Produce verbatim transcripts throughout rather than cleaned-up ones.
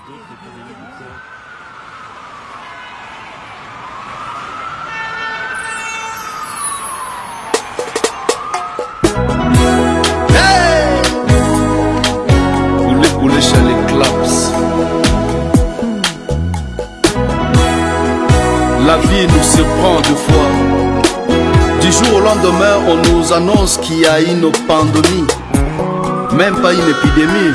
d'autres économies du corps. La vie nous surprend deux fois. Du jour au lendemain, on nous annonce qu'il y a une pandémie, même pas une épidémie.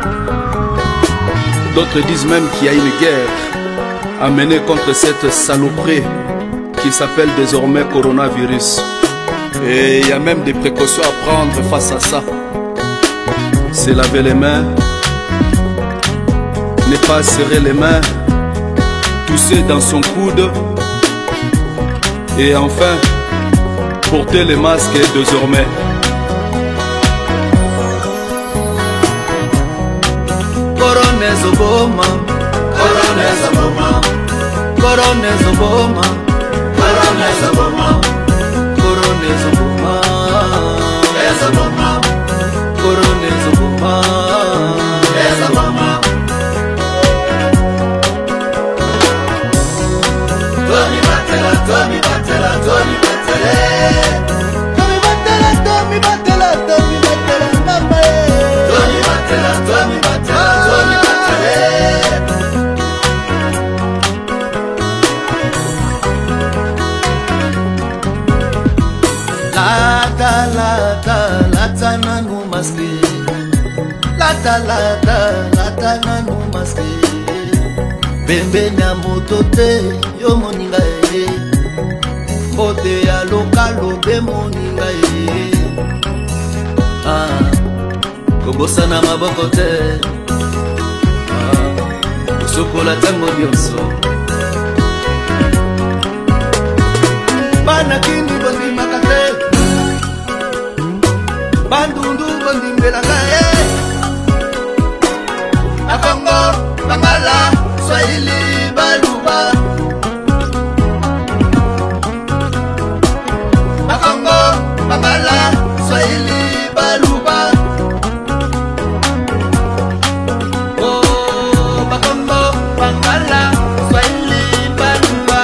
D'autres disent même qu'il y a une guerre à mener contre cette saloperie qui s'appelle désormais coronavirus. Et il y a même des précautions à prendre face à ça. C'est laver les mains, ne pas serrer les mains, tousser dans son coude, et enfin porter les masques désormais. Coronezoboma, Coronezoboma, Coronezoboma, Coronezoboma, Coronezoboma, Ezoboma, Coronezoboma, Ezoboma. Tommy Batela, Tommy Batela, Tommy Batela, Tommy Batela, Tommy Batela, Tommy Batela, mama. Tommy Batela, Tommy Batela, Tommy Batela. Lata, lata, lata nanu maske. Lata, lata, lata nanu maske. Pembeni ya moto te yo moninga ye, kote ya lokalo be moninga ye. Ah, kobosana maboko te, ah, kosokola tango nyonso. Bana kini bondimaka te, bandundu bondimbelaka ye. Akongo, Bangala, Swahili, Baluba, Bakongo, Bangala, Swahili, Baluba. Oh, Bakongo, Bangala, Swahili, Baluba.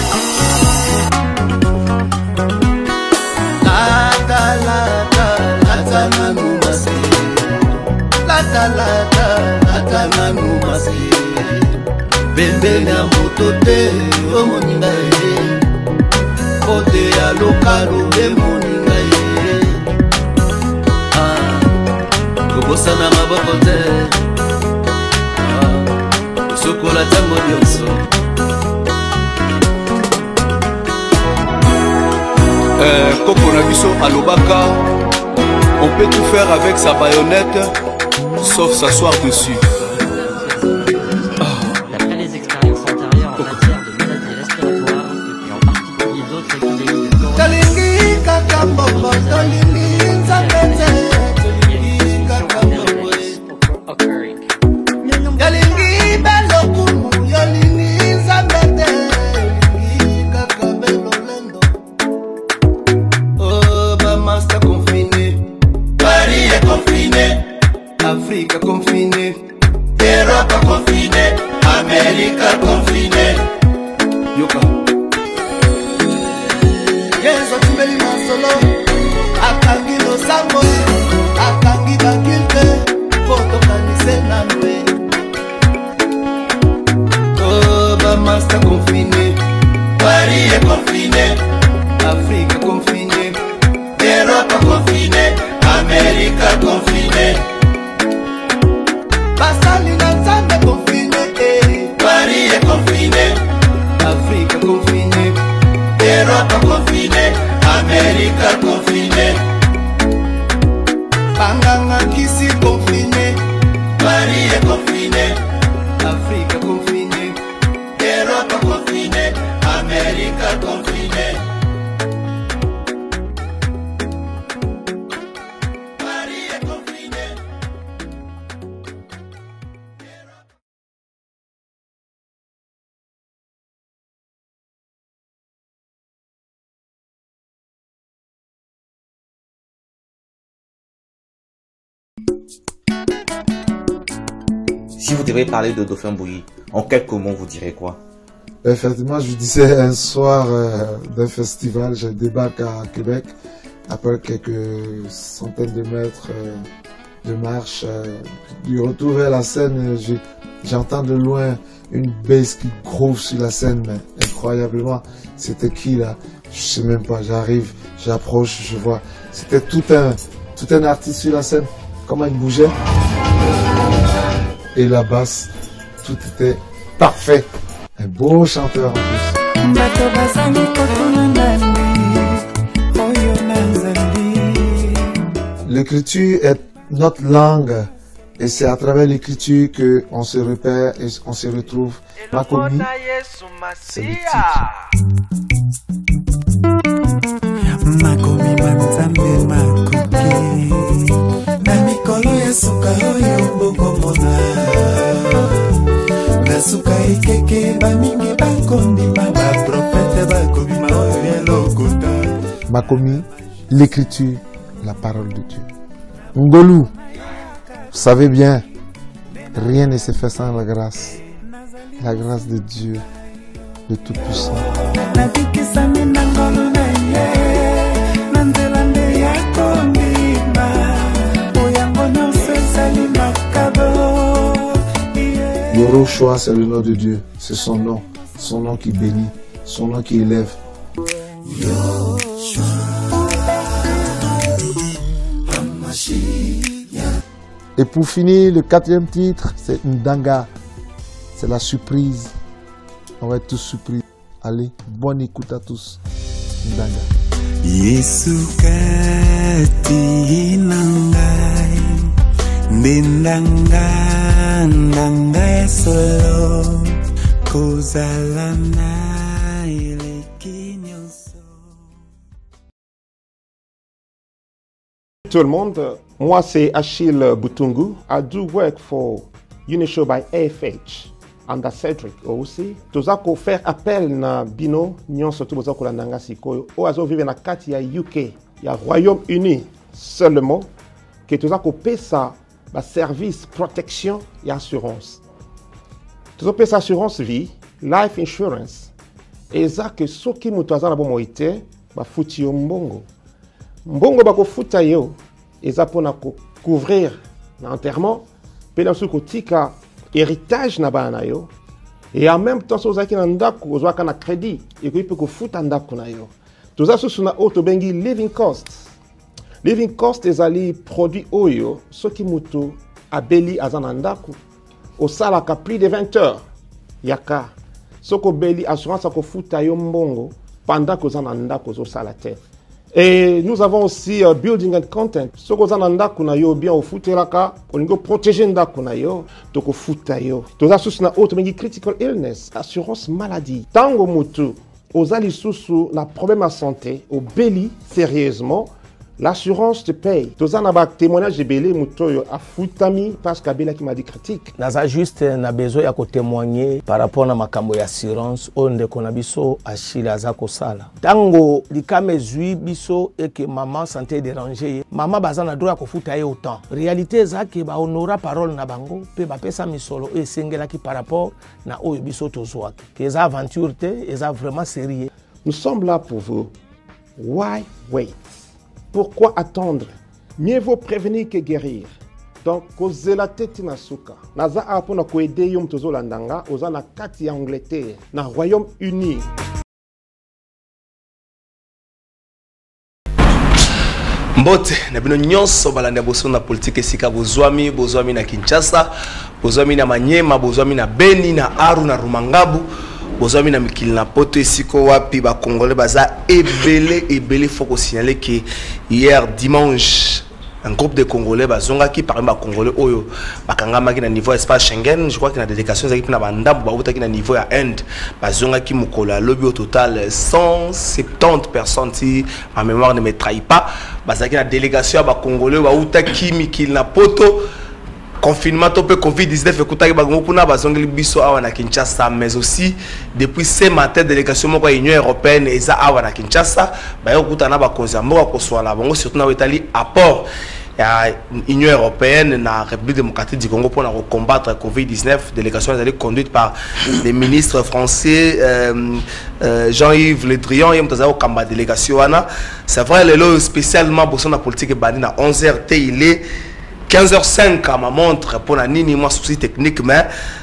Lata, lata, lata nanu maske. Lata, lata, lata nanu maske. Pembeni ya moto te yo moninga ye, kote ya lokalo be moninga ye. Ah, kobosana maboko te, ah, kosokola tango nyonso. Euh, Koko na biso alobaka, on peut tout faire avec sa baïonnette, sauf s'asseoir dessus. Afrique confinée, Europe confinée, Amérique confinée. Yoka Yeso tumbeli masolo, akangi no sango, akangi bakilpe, koto kanise namwe. Oh, ba master confiné, Paris est confiné, Afrique confinée, Europe confinée, Amérique confinée. Basali na Nzambe confiné, Paris est confiné, Afrique confinée, Europe confinée, Amérique confinée. Banganga kisi confiné, Paris est confiné, Afrique confinée, Europe confinée, Amérique confinée. Si vous devez parler de Dauphin Bouilly, en quelques mots, vous direz quoi? Effectivement, je disais un soir euh, d'un festival, je débarque à Québec, après quelques centaines de mètres euh, de marche. Euh, du retour vers la scène, j'entends de loin une bass qui groove sur la scène, mais incroyablement. C'était qui là? Je sais même pas, j'arrive, j'approche, je vois. C'était tout un, tout un artiste sur la scène, comment il bougeait. Et la basse, tout était parfait. Un beau chanteur en plus. L'écriture est notre langue et c'est à travers l'écriture qu'on se repère et qu'on se retrouve. Makomi, c'est le titre. Makomi manzambe makoki na mikolo ya suka oyo bokomona na suka ekeke bamingi bakondima baprofete bakobima oyo ya lokota. Makomi, l'écriture, la parole de Dieu. Ngolu, vous savez bien, rien ne se fait sans la grâce. La grâce de Dieu, de Tout-Puissant. Yoroshua, c'est le nom de Dieu. C'est son nom. Son nom qui bénit. Son nom qui élève. Et pour finir, le quatrième titre, c'est Ndanga. C'est la surprise. On va être tous surpris. Allez, bonne écoute à tous. Ndanga. Yesu kati nangai ndanga ndanga solo kozala na eleki nyonso. Tout le monde, moi c'est Achille Butungu. I do work for Unishow by A F H under Cedric aussi. Tozako faire appel na bino nyonso tu bozako la nanga sikoyo o azo vive na kati ya U K ya Royaume-Uni seulement que tozako pesa ba service protection et assurance. Tozako pesa assurance vie, life insurance. Et ça que soki mutu aza na bomo ite ba futi yo mbongo. Mbongo bako futa yo eza pona ko couvrir l'enterrement pe na suko tika héritage na bana yo et en même temps sozaki na ndako ozwaka na crédit et ko peut ko futa ndako na yo toza susu na auto bengi living cost. Living cost ezali produit oyo soki mutu abeli azana ndako osalaka plus de vingt heures yaka soko beli assurance ko futa yo mbongo pendant que ozana ndako ozosala te. Et nous avons aussi uh, building and content. Ce que vous avez yo bien au foot laka, on go protéger ndako na yo, to ko futa yo. To za susu na auto mengi critical illness, assurance maladie. Tango mutu, ozali susu na problème à santé, au beli sérieusement, l'assurance te paye. To za na ba témoignage de belé mutu yo a futami parce que bela qui m'a dit critique. Naza juste na besoin ya ko témoigner par rapport na makambo ya assurance onde kona biso Achille azako sala. Tango likame zui biso et que maman santé déranger, maman bazana droit ko futa ye autant. Réalité za ke ba honora parole na bango pe ba pesa misolo e sengela ki par rapport na oyo biso tozwa. Que za aventure te, eza vraiment sérieux. Nous sommes là pour vous. Why wait? Pourquoi attendre? Mieux vaut prévenir que guérir. Donc, kozela tete na suka. Naza apona ko aider yom tozo landanga, oza na kati ya Angleterre, na Royaume-Uni. Mbote, na bino nyonso balanda boso na politique esika bozwami, bozwami na Kinshasa, bozwami na Manyema, bozwami na Beni, na Aru, na Rumangabu. Bozami na mikili na poto esiko wapi ba Congolais baza ebele ebele faut signaler que hier dimanche un groupe de Congolais bazonga qui parmi ba Congolais oyo bakanga maki na niveau espace Schengen, je crois que na délégation zaki na bandambo ba utaki na niveau ya Inde bazonga ki mukola lobby au total cent soixante-dix personnes si ma mémoire ne me trahit pas bazaki na délégation ba Congolais ba utaki mikili na poto confinement topé covid dix-neuf ekutaki bango kuna bazongeli biso awa na Kinshasa mais aussi depuis ce matin délégation moko Union européenne eza awa na Kinshasa ba yokuta na ba konza moko ko swala bango surtout na wetali apport ya Union européenne na République démocratique du Congo pour combattre la covid dix-neuf. Délégation est conduite par des ministres français, euh, euh, Jean-Yves Le Drian et Mtaza Okamba délégation. C'est vrai, le spécialement pour son politique bandi à onze heures, il est quinze heures cinq à ma montre pour la nini moi souci technique mais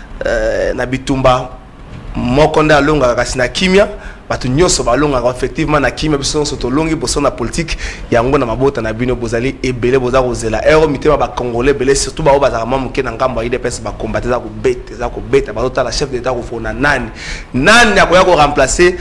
euh, na bitumba mo konda longa kasina kimia batu nyonso balonga effectivement na kimia biso soto longi boso na politique yango na mabota na bino bozali ebele boza kozela ero mitema ba congolais belé surtout ba bazaka mamu ke na ngambo ya I D P S ba combattre za ko beta za ko beta ba tota la chef d'état ko fona nani nani akoya ko remplacer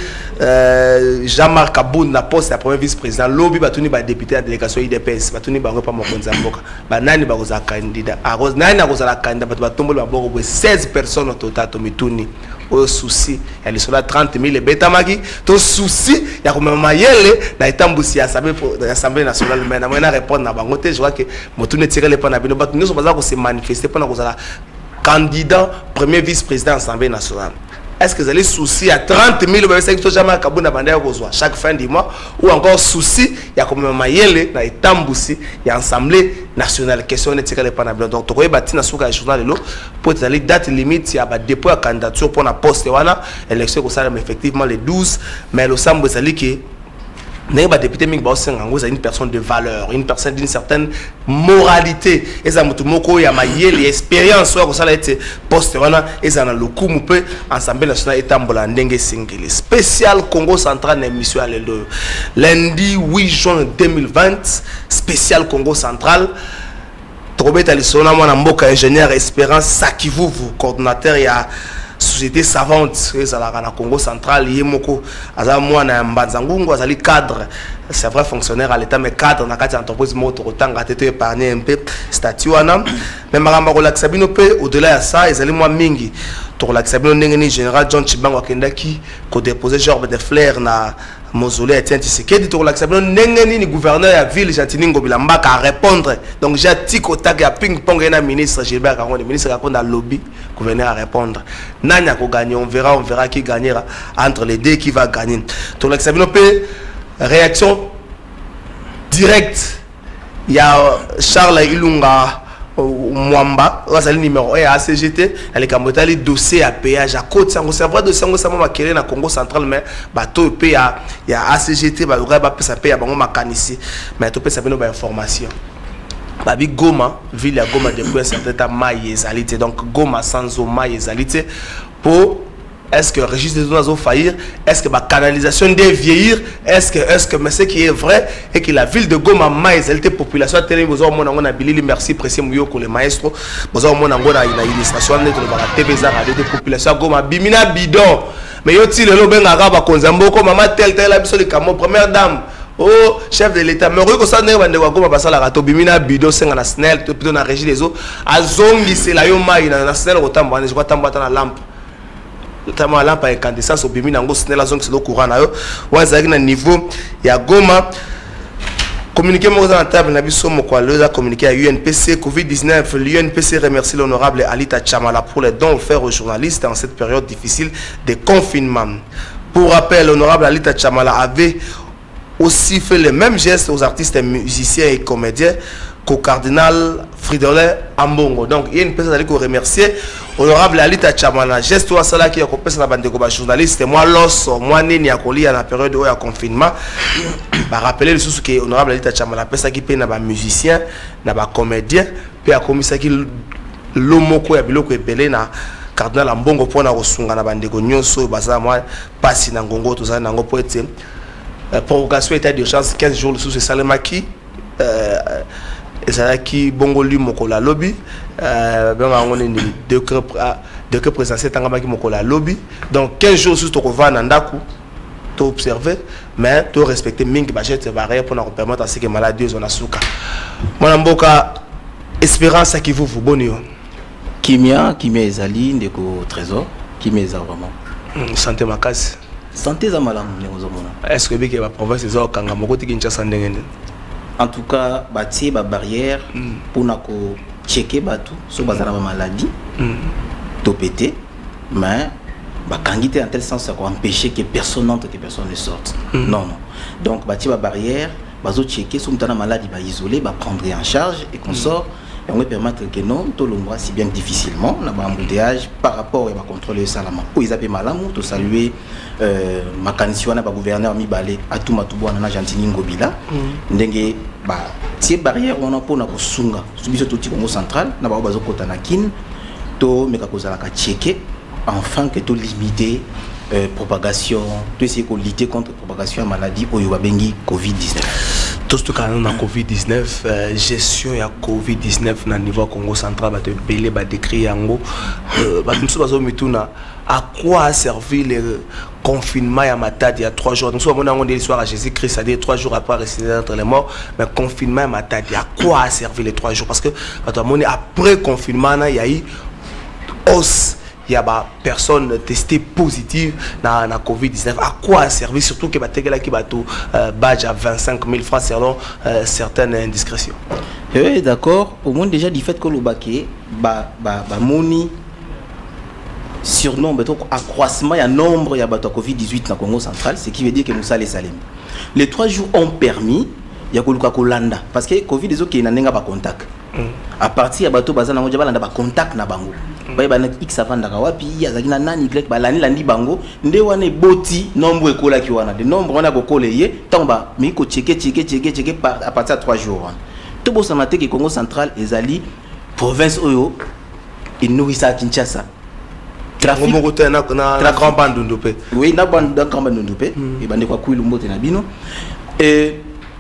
euh, Jean-Marc Aboud na poste ya premier vice-président lobby batuni ba député à délégation I D P S batuni bango pa mokonza mboka ba nani ba koza candidat a rose nani akozala candidat batu batombolo ba boko seize personnes au total to mituni au souci ya lisola trente mille beta maki to souci ya komema yele na etambusi ya assemblée nationale mais na mona répondre na bango te je crois que motune tirele pa na bino batu nyonso baza ko se manifester pour na kozala candidat premier vice-président assemblée nationale. Est-ce que vous avez souci à trente mille jamais Kabuna Bandaya chaque fin du mois ou encore souci il y a comme Mayele na etambusi ya assemblée nationale question n'est tiré pas na bino donc to ko bati na suka journal lo pour aller date limite ya ba dépôt à candidature pour na poste wana élection ko ça effectivement le douze mais le sambo sali que n'est pas député Ming Baosengango c'est une personne de valeur, une personne d'une certaine moralité. Et ça mutu moko ya mayele expérience soit que ça a été poste wana et ça na le coup moupe ensemble national etambola ndenge singeli spécial Congo central émission à le lundi huit juin deux mille vingt spécial Congo central. Trobet alisona mwana mboka ingénieur Espérance Sakivuvu coordinateur ya société savante ezalaka na Congo central yemoko aza mwana mbanzangungu azali cadre c'est vrai fonctionnaire à l'état mais cadre na kati entreprise moto rotanga tete épargner un peu statut wana mais maramba relaxa bino pe au-delà ya ça ezali moi mingi to relaxa bino ndenge ni général John Chibango akendaki ko déposer gerbe de fleurs na mausolée Etienne Tshisekedi to relaxa bino ndenge ni gouverneur ya ville Jatiningo Bilamba ka répondre donc j'ai tiko tag ya ping pong na ministre Gilbert Karonde ministre répondre à lobby gouverneur à répondre nanya ko gagner on verra on verra qui gagnera entre les deux qui va gagner to relaxa bino pe réaction directe. Il y a Charles Ilunga Mwamba, le numéro un à A C G T, elle est le dossier à péage à côte. C'est vrai, dossier à Kéré na Congo central, mais bateau paye à A C G T, bah le gars ça paye à Bango Makanisi, mais tout peut savoir nos informations. Babi Goma, ville à Goma depuis un certain temps maïzalité, donc Goma sans eau maïzalité pour. Est-ce que le registre des zones faillir? Est-ce que la canalisation doit vieillir? Est-ce que, est-ce que, mais ce qui est vrai, et que la ville de Goma, maïs, elle était population, tellement vous avez mon abili, merci, précieux, Mouyoko, le maestro, vous avez mon angona, il a une illustration, de la T V, de population, Goma, Bimina, bidon. Mais y'a-t-il le ben arabe à Konzambo, comme maman, tel, tel, absolument, comme première dame. Oh, chef de l'État, mais heureux que ça n'est pas de Goma, parce que la rato, Bimina, bidon, c'est un snell, plutôt dans la régie des eaux, à Zongi, c'est la Yoma, il y a un snell, autant, je crois, tant, la lampe. Notamment à l'ampa incandescence au bimi nango c'est la zone qui est au courant na yo wa zaki na niveau ya Goma communiqué mo dans la table na biso mo kwa le communiqué à U N P C covid dix-neuf. l'U N P C remercie l'honorable Alita Chamala pour les dons offerts aux journalistes en cette période difficile de confinement. Pour rappel, l'honorable Alita Chamala avait aussi fait les mêmes gestes aux artistes, musiciens et comédiens qu'au cardinal Fridolin Ambongo. Donc, il y a une personne qui remercier honorable Alita Chamala. Geste ou ça qui a coupé la bande de journalistes. Moi, l'os, moi, ni à colis à la période où il y a confinement. Bah, rappeler le sous que honorable Alita Chamala, personne qui paye n'a musicien, n'a pas comédien, puis a commis ça qui l'homoko ya biloko epelé na cardinal Ambongo pour na rosunga na bande de nyonso baza moi passi na ngongo tout ça na ngo poete provocation état d'urgence quinze jours sous ce salemaki euh ezalaki bongo lui mokola lobby euh ben on est deux que deux que présidentiel tangamaki mokola lobby donc quinze jours sous to kovana ndaku to observer mais to respecter mingi budget barrière pour nous permettre à ce que maladie on a souka mon mboka espérance qui vous vous bonio kimia kimia ezali ndeko trésor kimia eza vraiment santé makasi santé za malamu nezomona est-ce que biki ba province zo kanga moko tikincha sandengene. En tout cas, bâtir des barrières pour nous checker batou sur bazar ba maladie, topéter, mais bah kangité en tel sens ça empêcher que personne n'entre, que personne ne sorte. Non non. Donc bâtir des barrières bazo checker so mutana maladie ba isolé ba prendre en charge et qu'on sort et on va permettre que non tout le mois si bien difficilement na ba embouteillage par rapport et ba contrôler salama pour ils appellent malamu to saluer euh makanisi wana ba gouverneur Mibale Atuma Tubwana na Gentini Ngobila ndenge ba tie barrière wana pona ko sunga subiso to Congo central na ba bazo kota na kin to meka kozala ka checker afin que to limiter euh, propagation to essayer de lutter contre la propagation de maladie au yobabengi covid dix-neuf. Tout ce qui est covid dix-neuf, euh, gestion de covid dix-neuf au niveau Congo central, bah te belé, bah décrit yango, bah nous sommes à quoi a servi le confinement à Matadi il y a trois jours. Nous sommes en l'histoire à Jésus-Christ, c'est-à-dire trois jours après réciter entre les morts, mais confinement à Matadi, à quoi a servi les trois jours? Parce que après confinement, il y a eu hausse. Il y a des personnes testées positives dans la covid dix-neuf. À quoi a servi? Surtout que les qui badge à vingt-cinq mille francs selon euh, certaines indiscrétions. Oui, d'accord. Au moins déjà du fait que le baquet, bah, bah, bah, moni, surnom, accroissement, il y a nombre, il y a covid dix-huit dans le Congo central, ce qui veut dire que nous allons salim. Les trois jours ont permis, il y a Kolanda. Parce que covid dix-huit, il n'y a pas de contact. À partir de bateau bazana ngojaba landa ba contact na bango ba ba na x avanda ka wapi ya zakina nani y ba lani landi bango nde wana boti nombre ekola ki wana de nombre wana ko koleye tamba mi ko checker checker checker checker à partir de trois jours to bo sanate ke Congo central ezali province oyo inouisa Kinshasa trafic na na na grand bandundopé oui na bande grand bandundopé e bande kwa kuilu mbote na bino et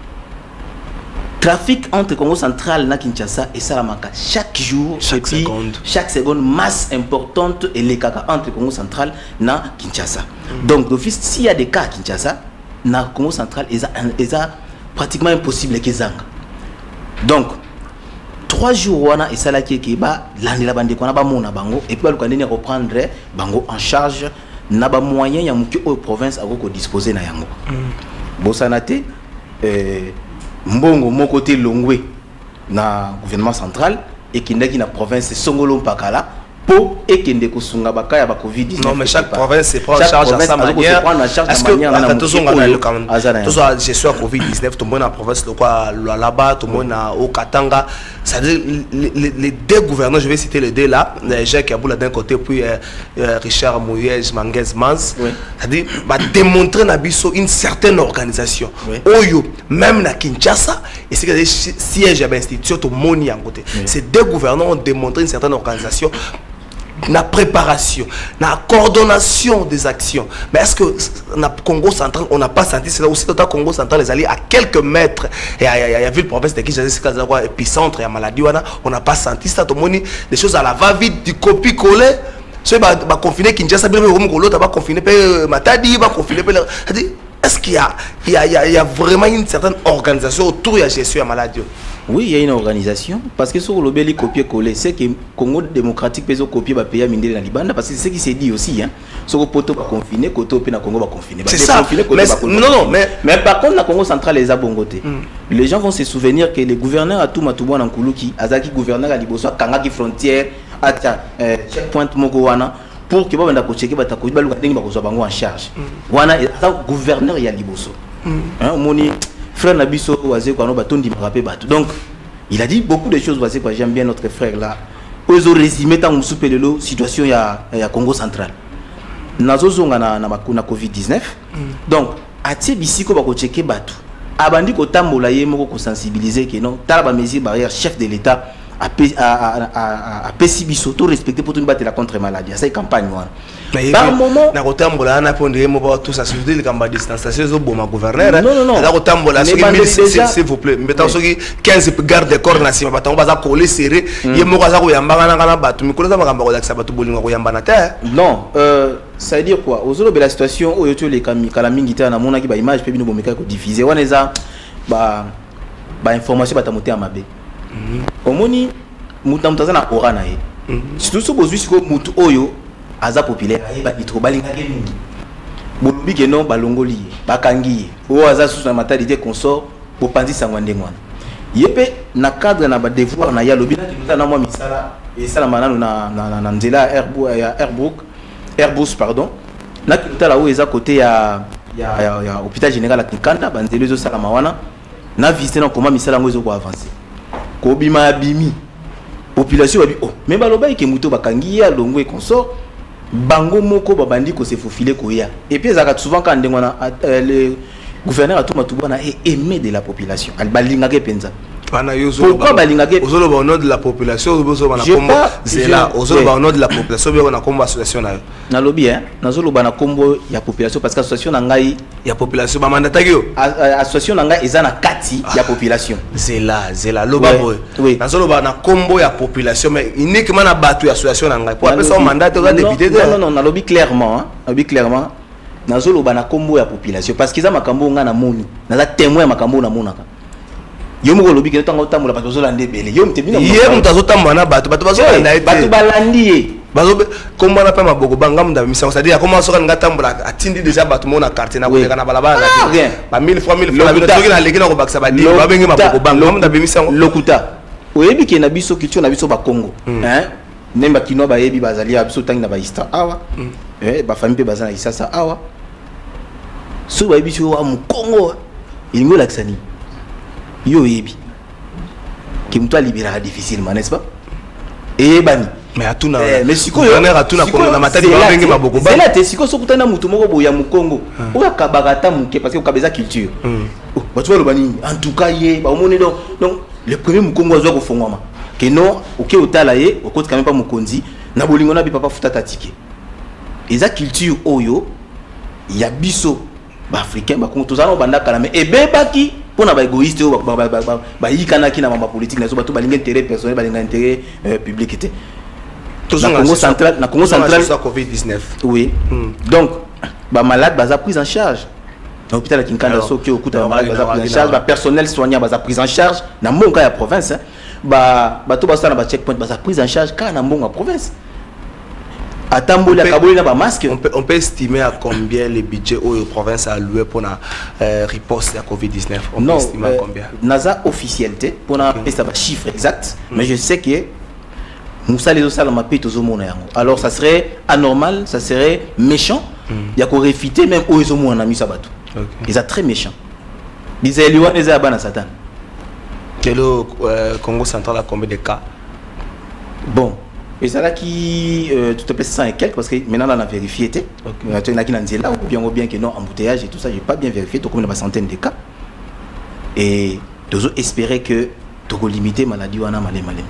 trafic entre Congo central et Kinshasa et Salamaka chaque jour, chaque puis, seconde, chaque seconde masse importante et les cas entre Congo central et Kinshasa. Mm. Donc d'office s'il y a des cas à Kinshasa, na Congo central ils a pratiquement impossible que zang. Donc trois jours wana et ça là qui est ba l'année la bande qu'on a ba mona bango et puis le candidat reprendre bango en charge na ba moyen ya muki au province à ko disposer na yango. Mm. Bosanate euh Mbongo mon côté Longwe na gouvernement central et qui n'est na province Songolo Pakala pour et qui n'est que sunga baka ya ba covid dix-neuf. Non mais chaque province se prend en charge à sa manière. Est-ce que la toujours on a le quand même tout ça gestion covid dix-neuf tout le monde en province le quoi là-bas tout le monde au Katanga, ça veut dire les deux gouverneurs, je vais citer les deux là, Jacques Aboula d'un côté puis Richard Mouyej Manguez Mans, ça veut dire va démontrer na biso une certaine organisation. Oyo même na Kinshasa et c'est que des sièges à institution tout moni en côté. Ces deux gouverneurs ont démontré une certaine organisation. La préparation, la coordination des actions. Mais est-ce que dans Congo central, on n'a pas senti cela aussi? Dans le Congo central, les alliés à quelques mètres, et il y a vu le province de Kinshasa, épicentre, et à maladie, on n'a pas senti ça. Des choses à la va-vite, du copie-coller. Ceux qui sont confinés, Kinshasa, l'autre va confiner Matadi, va confiner. Est-ce qu'il y a, il y, a, il y a vraiment une certaine organisation autour de la gestion de la maladie? Oui, il y a une organisation. Parce que sur le béli copier-coller, c'est que le Congo démocratique peut copier le pays à Mindé dans Libanda. Parce que c'est ce qui s'est dit aussi. Hein. Sur le poteau va confiner, le Congo va confiner. C'est ça. Mais, non, non, mais... mais par contre, le Congo central les a bongoté. Mm. Les gens vont se souvenir que les gouverneurs à tout Matouba dans Koulouki, Azaki gouverneur à Liboso, Kangaki frontière, à Checkpoint Mogowana, pour que les gens checker en charge. Wana est gouverneur et à Liboso. Frère Nabiso donc il a dit beaucoup de choses. J'aime bien notre frère là. Ils ont résumé tant que la situation à Congo central. Nazozonga na na covid dix-neuf. Donc à Tibisiko bako checker batu. Abandi ko tambola yemo ko sensibiliser que non tala mesure barrière chef de l'état à à à Pessibiso tout respecter pour tout battre la contre maladie. Ça campagne moi. Par moment na kotambola na pondre mo ba tout ça sur le camp distanciation zo bon ma gouverneur. Non non non. Na kotambola s'il vous plaît. Mettons so quinze garde de corps na sima batango baza coller serré. Yemo kaza ko yamba na kana batu mikolo za makamba ko dakisa batu bolinga ko yamba na terre. Non, euh ça veut dire quoi? Aux autres la situation où yoto les kami kala mingita na mona ki ba image pe bino bomeka ko diffuser. Wana za ba ba information batamote à mabe. Omoni mutamutaza na ora na ye. Surtout so bozwi siko mutu oyo aza populaire ba itro balinga ke mingi. Bolobi ke non balongoli bakangi o aza sous na matalité consort pour panzi sangwande ngwana. Yepe na cadre na ba devoir na ya lobi na kibuta na mwa misala et sala manano na na na nzela Airbus ya Airbus Airbus pardon. Na kibuta la o eza côté ya ya ya hôpital général à Kinkanda banzelo zo sala mawana na visité na comment misala ngo ezoko avancer ko bima bimi population ba bi oh mais baloba ke muto bakangi ya longo et consort bango moko babandi ko se faufiler ko ya et puis ezaka souvent quand ndengona le gouverneur a tout matubana et aimé de la population al balinga ke penza. Pourquoi balingake au nom de la population au nom zela au nom de la population on a combat association na na lobby hein na zolo bana combo ya population parce que association na ngai ya population ba mandata yo association na ngai ezana kati ya population zela zela loba boy na zolo bana combo ya population mais uniquement na bato ya association na ngai pour après ça mandat de député non non na lobby clairement hein lobby clairement na zolo bana combo ya population parce que za makambo nga na moni na za témoin makambo na monaka yo moko lobi ke tango tambola bato zolande bele yo mtebina ye mutazo tambola bato bato bazolanda bato balandi bazo komba na pa maboko banga munda misa c'est à dire comment soka nga tambola atindi déjà bato mona quartier na koleka na balabala ba mille fois mille fois na toki na leki na ko bakisa ba di ba bengi maboko banga munda bimisa lokuta oyebi ke na biso kitio na biso ba Congo hein nemba kino ba yebi bazali biso tangi na ba ista awa eh ba famille pe bazana isasa awa so ba yebi so wa mu Congo ilingo laksani yo yebi qui m'a libéré difficilement n'est-ce pas et bani mais à tout na mais siko yo on a tout na Congo na matadi ba bengi maboko ba c'est là te siko sokuta na mutu moko boya mu Congo o akabagata muke parce que kabeza culture ba tu lo bani en tout cas ye ba omoni donc donc le premier mu Congo azo ko fongwama que non OK otala ye o côté quand même pas mukonzi na bolingo na bi papa futa tatike eza culture oyo ya biso ba africain ba Congo tozana banda kala mais ebebaki pour na ba égoïste ba ba ba ba yikana ki na mama politique na zo ba to balinga intérêt personnel balinga intérêt public était na Congo central na Congo central ça covid dix-neuf oui donc ba malade baza prise en charge na hôpital ya Kinkanda soki okuta malade baza prise en charge ba personnel soignant baza prise en charge na monga ya province ba ba to basa na ba checkpoint baza prise en charge kana na monga province. On peut, on peut estimer à combien le budget où la province a alloué pour la euh, riposte à covid dix-neuf. On non, peut estimer euh, à combien NASA officialité pour un okay. chiffre exact, mm. mais je sais que nous allons les salles alors ça serait anormal, ça serait méchant. Il y a qu'on réfuter même où ils ont mis un ami sabato. Ils sont très méchants. Ils ont éloigné les abans à Satan. Quel euh, Congo central a combien de cas? Bon. Et ça là qui euh, tout à fait cent et quelques parce que maintenant on a vérifié okay. Il y en a qui n'ont dit là ou bien ou bien que non embouteillage et tout ça j'ai pas bien vérifié donc on a une centaine de cas et nous espérer que tu limiter maladie ou en a malé malé.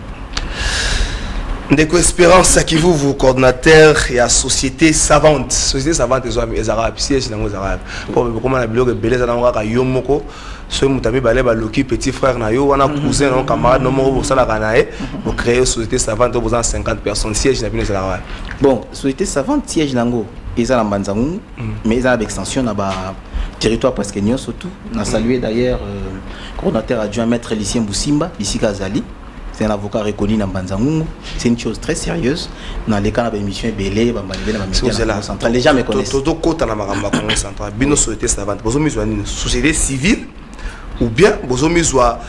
Ndeko Espérance qui vous vous coordinateur et à société savante société savante les arabes si c'est les arabes pour comment la blog belé ça dans ka yomoko so mutabi balé ba loki petit frère na yo wana cousin non camarade non mo pour ça la kanae pour créer société savante pour cinquante personnes siège na bino arabes. Bon société savante siège nango ils ont Mbanzangu mais ils ont l'extension na ba territoire presque nyon surtout na saluer d'ailleurs coordinateur adjoint maître Lucien Boussimba ici Kazali. C'est un avocat reconnu dans Mbanzangu. C'est une chose très sérieuse. Dans les cas de l'émission Belé, les gens me connaissent. Tout côté dans la Congo central, bino société savante. Vous avez une société civile ou bien vous avez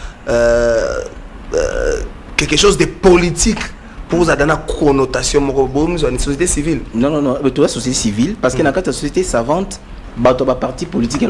quelque chose de politique pour vous donner une connotation. Vous avez une société civile. Non non non, tu as société civile parce que dans la société savante. Bato parti politique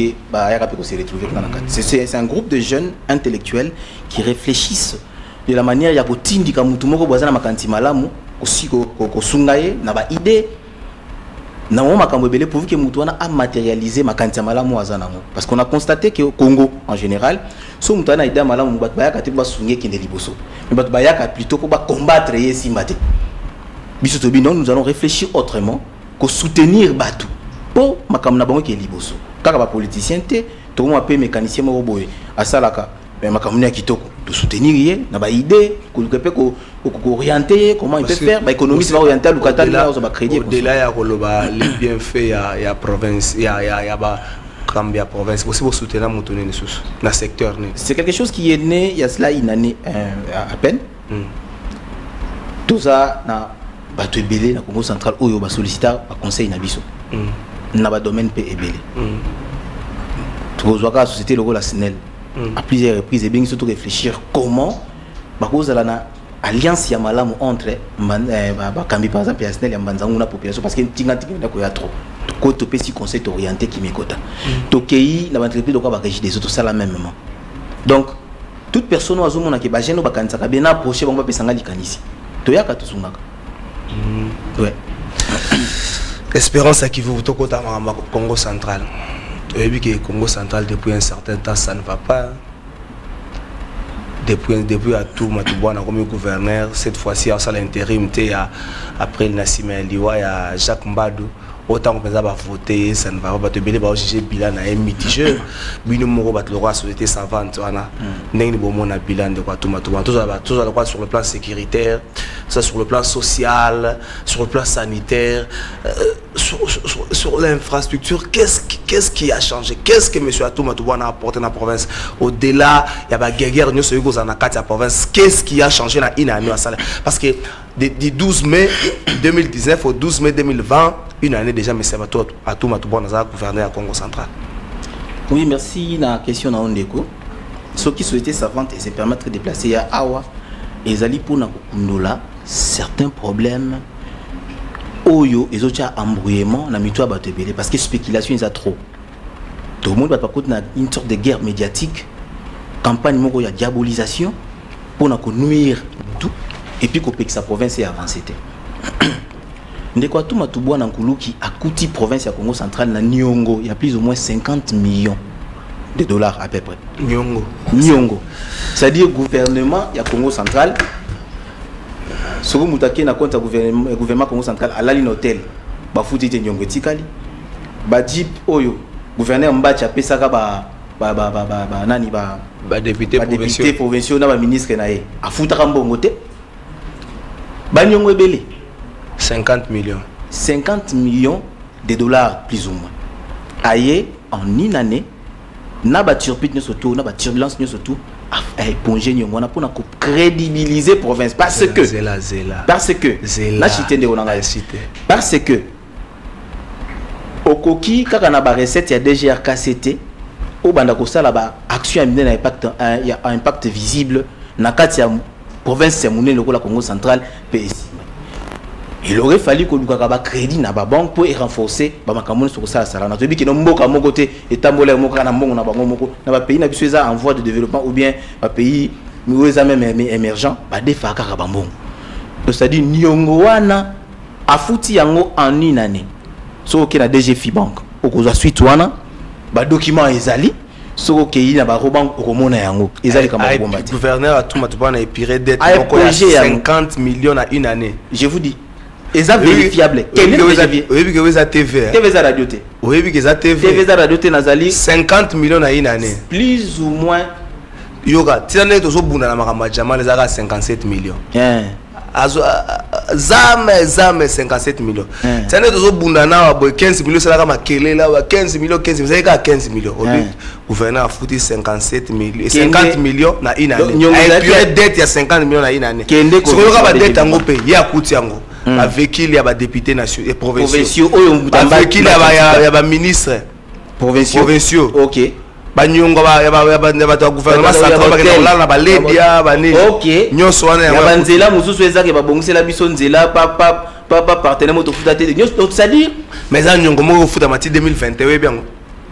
c'est un groupe de jeunes intellectuels qui réfléchissent de la manière ya kotindika mutu moko bwazana makanti malamu aussi ko sungaye na ba idée na mo makambo belé pour que mutu wana a matérialiser makanti malamu wazana ngo parce qu'on a constaté que au Congo en général so mutu ana idée malamu bato bayaka te ba sunge kende liboso mais bato bayaka plutôt pour ba combattre yesi mate biso to bino nous allons réfléchir autrement ko soutenir bato po makambo na bango ki liboso kaka ba politicien te to mo pe mécanicien mo boye asalaka mais makambo ya kitoko de soutenir yé na ba idée ko pe ko ko orienter comment il peut faire ba économie va orienter lukata na zo ba crédit au-delà ya koloba les bienfaits ya ya province ya ya ya ba Cambia province aussi pour soutenir montonner les sous dans secteur. C'est quelque chose qui est né il y a cela une année à peine. Tout ça na bato ebele na Congo central oyo ba solliciter ba conseil na biso. Na ba domaine pe ebele. Tu vois la société le rôle la Snell. À plusieurs reprises et bien surtout réfléchir comment ba cause la na alliance ya malamu entre ba kambi par exemple ya Snell ya Mbanzangu na population parce que tinga tinga ko ya trop. Ko to pe si conseil orienté qui m'écoute. To kei na entreprise de quoi ba régir des autres ça la même moment. Donc toute personne ozo mona ke ba gêne ba kanisa ka bien approcher bango ba pesanga likanisi to yaka to sungaka ouais. Espérance qui vous toko ta Congo central. Et puis que Congo central depuis un certain temps ça ne va pas. Depuis depuis à tout Matouboana comme gouverneur cette fois-ci à l'intérim après le Nassima Liwa il y a Jacques Mbadou. Autant qu'on va voter, ça ne va pas te béler, juger bilan à un mitigeur. Bino moro bat le roi société savante, wana. N'est bon mon bilan de quoi tout matouban. Tout ça, tout ça sur le plan sécuritaire, ça sur le plan social, sur le plan sanitaire, euh, sur, sur, sur l'infrastructure. Qu'est-ce qu'est-ce qui a changé? Qu'est-ce que Monsieur Atou Matouban a apporté dans la province? Au-delà, il y a des guerres, nous sommes en Akati à la province. Qu'est-ce qui a changé dans une année? Parce que du douze mai deux mille dix-neuf au douze mai deux mille vingt, une année déjà, mais c'est à tout Matouban, gouverneur à Congo central. Oui, merci. La question na Ondeko. Ce qui souhaitait savante et se permettre de déplacer à Awa et Zali pour Nakundola certains problèmes. Oyo, ils ont déjà embrouillement, na mito abatebele parce que spéculation ils a trop. Tout le monde va pas contre une sorte de guerre médiatique, campagne moko ya diabolisation pour na nuire tout et puis qu'on sa province est avancée. Ndeko tout Matouboua Nankulu qui a coûté province à Congo central na Nyongo, il y a plus ou moins cinquante millions de dollars à peu près. Nyongo. Nyongo. C'est-à-dire gouvernement ya Congo central. Ce que moutaki na compte gouvernement gouvernement Congo central à la ligne hôtel. Ba fouti te Nyongo tikali. Ba jeep oyo gouverneur Mbacha pesaka ba ba ba ba ba nani ba ba député provinciaux. Député provinciaux na ba ministre na ye. A foutaka mbongo te. Ba Nyongo ebele. cinquante millions. cinquante millions de dollars plus ou moins. Aïe, en une année, n'a pas turbulence surtout, n'a pas turbulence surtout, à éponger on a pour crédibiliser province parce que zéla zéla parce que zéla la cité de Onanga cité parce que au coquille quand on a ba recette il y a D G R K C T au banda ko sala ba action amener un impact il y a un impact visible na kati ya province c'est monnaie le Congo central P S. Il aurait fallu que nous ayons crédit na ba banque pour renforcer ba makamoni sur ça ça na to bi que no mboka mo côté etambola moka na mbongo na bango moko na ba pays na biso en voie de développement ou bien ba pays miweza même émergent ba defa kaka ba mbongo. C'est-à-dire Nyongo wana afuti yango en une année. So que na D G F Bank okozwa suite wana ba document ezali so que il na ba robank okomona yango ezali kama bomba. Le gouverneur a tout matouba na épiré dette cinquante millions à une année. Je vous dis et ça vérifiable. Oui, oui, que vous avez T V. T V za radio T. Oui, que vous avez T V. T V za radio T nazali cinquante millions à une année. Plus ou moins. Yoga, tu as toujours bunda na makamba jama les aga cinquante-sept millions. Hein. Azo zame zame cinquante-sept millions. Tu as toujours bunda na wa quinze millions ça la makele là wa quinze millions quinze vous avez qu'à quinze millions. Au but gouverneur a foutu cinquante-sept millions cinquante millions na une année. Et puis dette il y a cinquante millions na une année. Ce qu'on va dette en pays, il y a coûté en gros. Avec qui il y a des députés nationaux et provinciaux. Avec qui il y a des ministres provinciaux. Provinciaux. Ok. Banyongo ba ya ba ya ba ba gouvernement central ba ke na ba ledia ba ni. Ok. Nyoso wana ya ba nzela mususu ezaki ba bongisela biso nzela pa pa pa pa partenaire moto futa te. Nyoso c'est-à-dire mais ça nyongo mo futa mati deux mille vingt et un bien.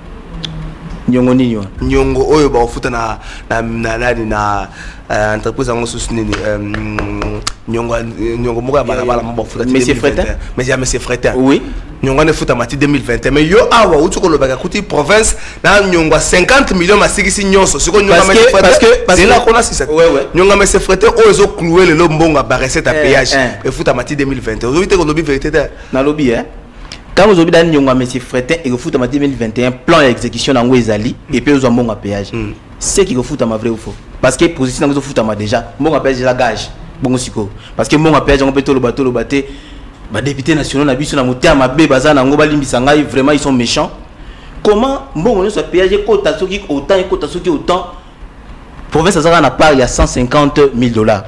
Nyongo nini wa? Nyongo oyo ba futa na na na na entreprise en sous nini nyongo nyongo mo ba bala mo futa Monsieur Fretin. Mais il y a Monsieur Fretin. Oui. Nyongo ne futa mati deux mille vingt et un mais yo awa utu ko lobaka kuti province na nyongo cinquante millions masikisi nyonso siko nyongo Monsieur Fretin. Parce que parce que là qu'on a si ça. Ouais ouais. Nyongo Monsieur Fretin o ezo clouer le lombonga ba recette à péage et futa mati deux mille vingt et un. Vous vite ko lobi vérité na lobby hein. Quand vous avez dit que M. Fretin et que fout en deux mille vingt et un plan d'exécution dans Ouezali et puis vous avez un bon péage, c'est qui vous fout en vrai ou faux? Parce que position vous fout en déjà, mon péage déjà gage, bon siko. Parce que mon péage on peut tout le bateau le bateau, bah député national n'a vu sur la montée à ma bé bazan en Gobalim Bisangaï vraiment ils sont méchants. Comment bon on ce péage quota ce qui autant et quota ce qui autant province ça n'a pas il y a cent cinquante mille dollars.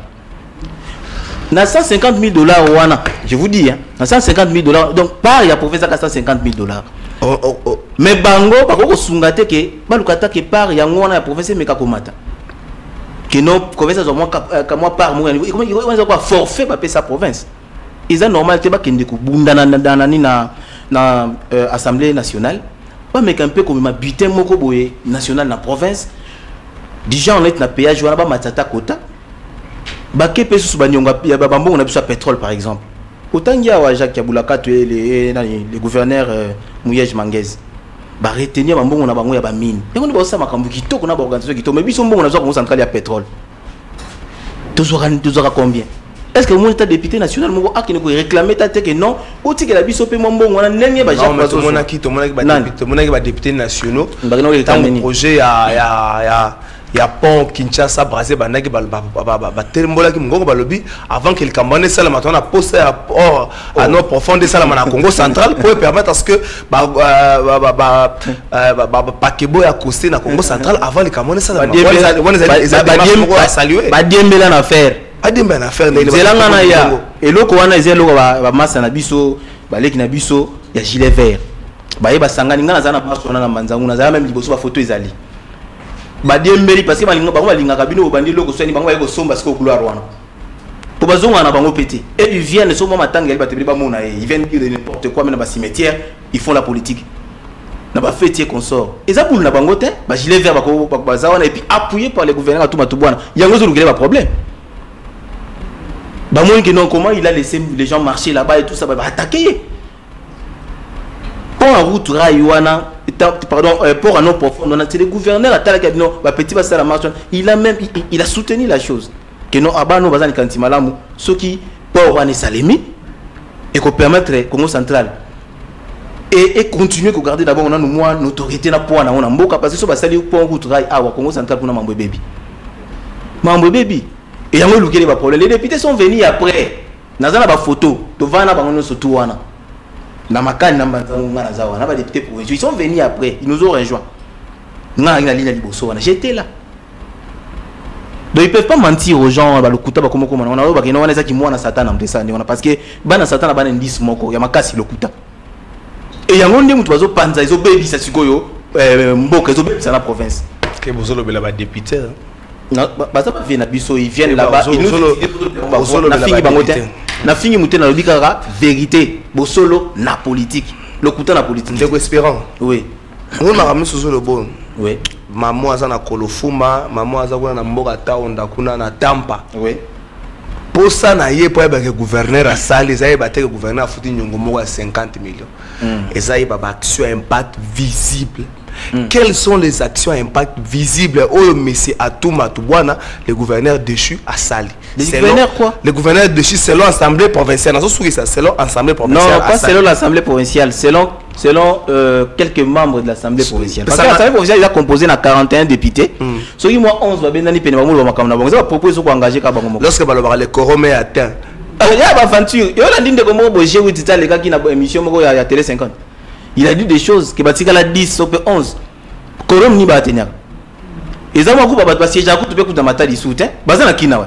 Dans cent cinquante mille dollars, je vous dis, hein, dans cent cinquante mille dollars, donc par il y a professeur à cent cinquante mille dollars. Oh, oh, oh. Mais bango, par contre, sungate que, balukata que par il y a un professeur mais kakomata. Que non, professeur au moins comme moi par moi, comment ils vont quoi forfait pour payer sa province. Ils ont normal que qu'ils ne bunda na na na na assemblée nationale, pas mais un peu comme ma butin moko boye national na province. déjà on est na péage wana ba matata kota ba ke peso ba nyonga ya ba mbongo na biso pétrole par exemple autant ya wa Jacques Kabulaka to les les gouverneurs Mouyej Manguez ba retenir ba mbongo na bango ya ba mine yango ni ba sa makambu kitoko na ba organisation kitoko mais biso mbongo na zo ko centrale ya pétrole toujours toujours combien est-ce que mon état député national mo a qui ne réclamer ta que non ou ti que la biso pe mbongo na ndenge ba Jacques Bazo mon aki to mon aki ba député mon aki ba député nationaux dans projet ya ya ya ya pont Kinshasa Brazzaville bandaki ba ba telembola ki ngongo balobi avant que le Cameroun ça la maintenant a posé à port à nos profondes ça la na Congo central pour permettre à ce que ba ba ba ba pakebo ya coster na Congo central avant le Cameroun ça la ba saluer ba diembela na affaire adimba na affaire ndele zelanga na ya eloko wana ezelo ba ba massa na biso baleki na biso ya gilet vert ba yeba sangani ngana zana baso na manzangu na zana même liboso ba photo ezali ba diembeli parce que balinga bango balinga kabino bandi loko swani bango bayeko somba siko couloir wana po bazonga na bango pété et ils viennent so mama tanga ba tebeli ba mona ils viennent dire n'importe quoi même na ba cimetière ils font la politique na ba fêtier consort eza pour na bango te ba gilet vert ba ba zawana et puis appuyé par les gouverneurs à tout matubwana yango zo lugele ba problème. Bah moi que non comment il a laissé les gens marcher là-bas et tout ça va bah, attaquer. Pour la route Rayuana, pardon, euh, pour un nom profond, on a c'est le gouverneur à Talaka non, bah petit va la marche, il a même il, il a soutenu la chose. Que non abano bazan kantimalamu, ceux qui pour un salemi et qu'on permettrait Congo central. Et, et continuer de garder d'abord on a nous moi autorité na pour na on a mboka parce que ça va salir pour route Ray ah Congo central pour na mambo baby. Mambo baby. Et il y a un problème. Les députés sont venus après. Nous avons des photos. Nous avons des photos. Nous avons des députés provinciaux. Ils sont venus après. Ils nous ont rejoints. Nous avons la ligne de j'étais là. Donc ils ne peuvent pas mentir aux gens. On a des qui sont Satan. Parce que les Satan ont dit que il y a un le kuta. Et il y a un député qui panza. Ils ont baby ça sur Mboka. Ils ont baby ça dans la province. Que vous avez des députés. Non, bah ça va venir biso ils viennent là-bas ils nous na fingi bangote na fingi muté na lobikara vérité bosolo na politique le kuta na politique ndeko espérant oui on m'a ramené sur le bon oui maman aza na kolofuma maman aza kuna na mboka taonda kuna na Tampa oui pour ça na yé pour que gouverneur a sali ça yeba te que gouverneur a foutu nyongo moko à cinquante millions et ça yeba action impact visible. Mm. Quelles sont les actions à impact visibles au monsieur Atou Matubwana, le gouverneur déchu à Sali? Le gouverneur quoi? Le gouverneur déchu selon l'Assemblée provinciale. Non, selon l'Assemblée provinciale. Non, pas selon l'Assemblée provinciale, selon, selon euh, quelques membres de l'Assemblée provinciale. Parce que l'Assemblée provinciale, il a composé dans quarante et un députés. Ce qui moi onze va bien dans les pénales, on va proposer qu'on engage Kabango. Lorsque le quorum est atteint. Il y a une aventure. Il y a une aventure. Il y a une qui a émission à Télé cinquante. Il a dit des choses qui battent la dix, sauf onze. Korom ni ba tenir. Et ça, moi, je vais passer à côté de ma taille soutien. Bazan à Kina.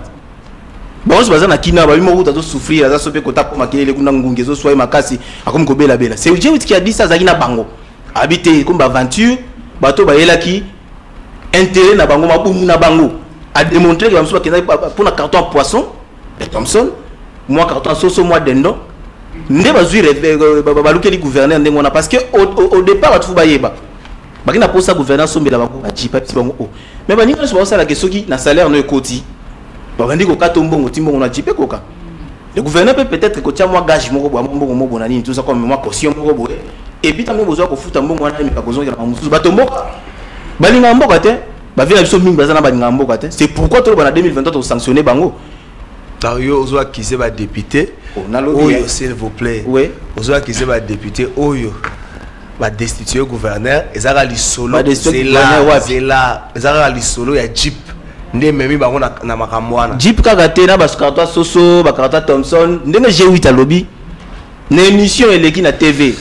Bon, je bazan à Kina, bah, il m'a dit souffrir, ça se fait qu'on tape maquiller les Kunangungi, so soit makasi, à comme Kobe la belle. C'est Dieu qui a dit ça, Zagina Bango. Habiter comme aventure, bateau ba elaki, intérêt na Bango, ma boum na Bango. A démontrer que je suis pour un carton poisson, et Thompson, moi carton sauce, moi dendo. Ndé bazui baluke li gouverneur ndengona parce que au, au départ tu bayeba bakina posa gouverneur sombela bako ajipa petit bango o mais ba ninga so la question qui na salaire no ekoti ba bandi ko katombongo timbongo na jipe koka le gouverneur peut peut-être ko tia moi gage moko bo mbongo mo bonani tout ça comme moi caution moko bo et puis tambo bozo ko futa mbongo wana mi ka bozo ya mususu batomboka balinga mboka te ba vient biso mingi bazana balinga mboka te c'est pourquoi tout le deux mille vingt-trois to sanctionner bango Tario ozo accuser ba député oyo s'il vous plaît oui ozo accuser ba député oyo ba destituer gouverneur ezaka li solo c'est là c'est là ezaka li solo ya Jeep ndé memi bango na na makamwana Jeep kaka te na baskarta soso bakarta Thompson ndenge G huit à lobby na émission eleki na T V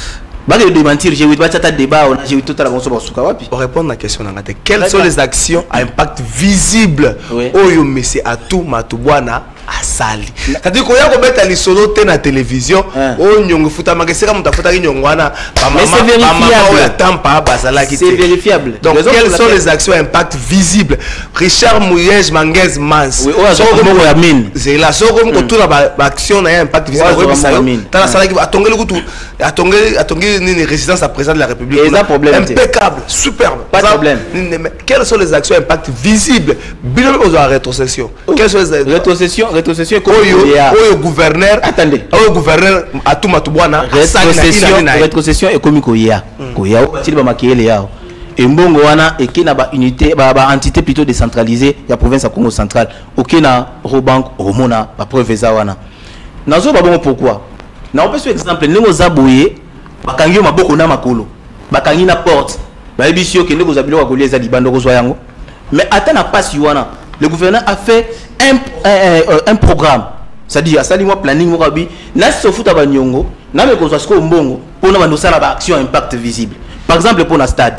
ba de mentir G huit ba tata débat on a G huit tout à la bonso basuka wapi pour répondre à la question ngate quelles sont les actions à impact visible oyo monsieur Atou Matubwana asali kadi ko ya ko beta li solo te na télévision o nyongo futa makeseka muta futa ki nyongo wana ba mama ba mama ya tampa basala ki c'est vérifiable. Donc quelles sont les actions à impact visible? Richard Mouyej Manguez Mans. Oui, o ya mine. C'est la so comme ko tuna ba action na impact visible ko bisayo tala sala ki atongeli kutu atongeli atongeli ni résidence à président de la République. Impeccable, superbe. Pas de problème. Quelles sont les actions à impact visible? Bilan aux rétrocession. Quelles sont les rétrocession rétrocession au gouverneur attendez au gouverneur Atuma Tubwana rétrocession rétrocession économique koya koya tili ba makiyele yao et mbongo wana ekina ba unité ba ba entité plutôt décentralisée ya province ya Congo central okina robank romona ba preuve za wana nazo ba bon pourquoi na on peut exemple ndenge zaboye bakangi maboko na makolo bakangi na porte ba ebisio kende ko zabilo ko koleza libando ko zwa yango mais atana passe wana le gouverneur a fait un, un, un, un programme, c'est-à-dire à moi planning morabi, na se futa ba nyongo, na me ko ko mbongo, pour na bando sala ba action impact visible. Par exemple pour na stade.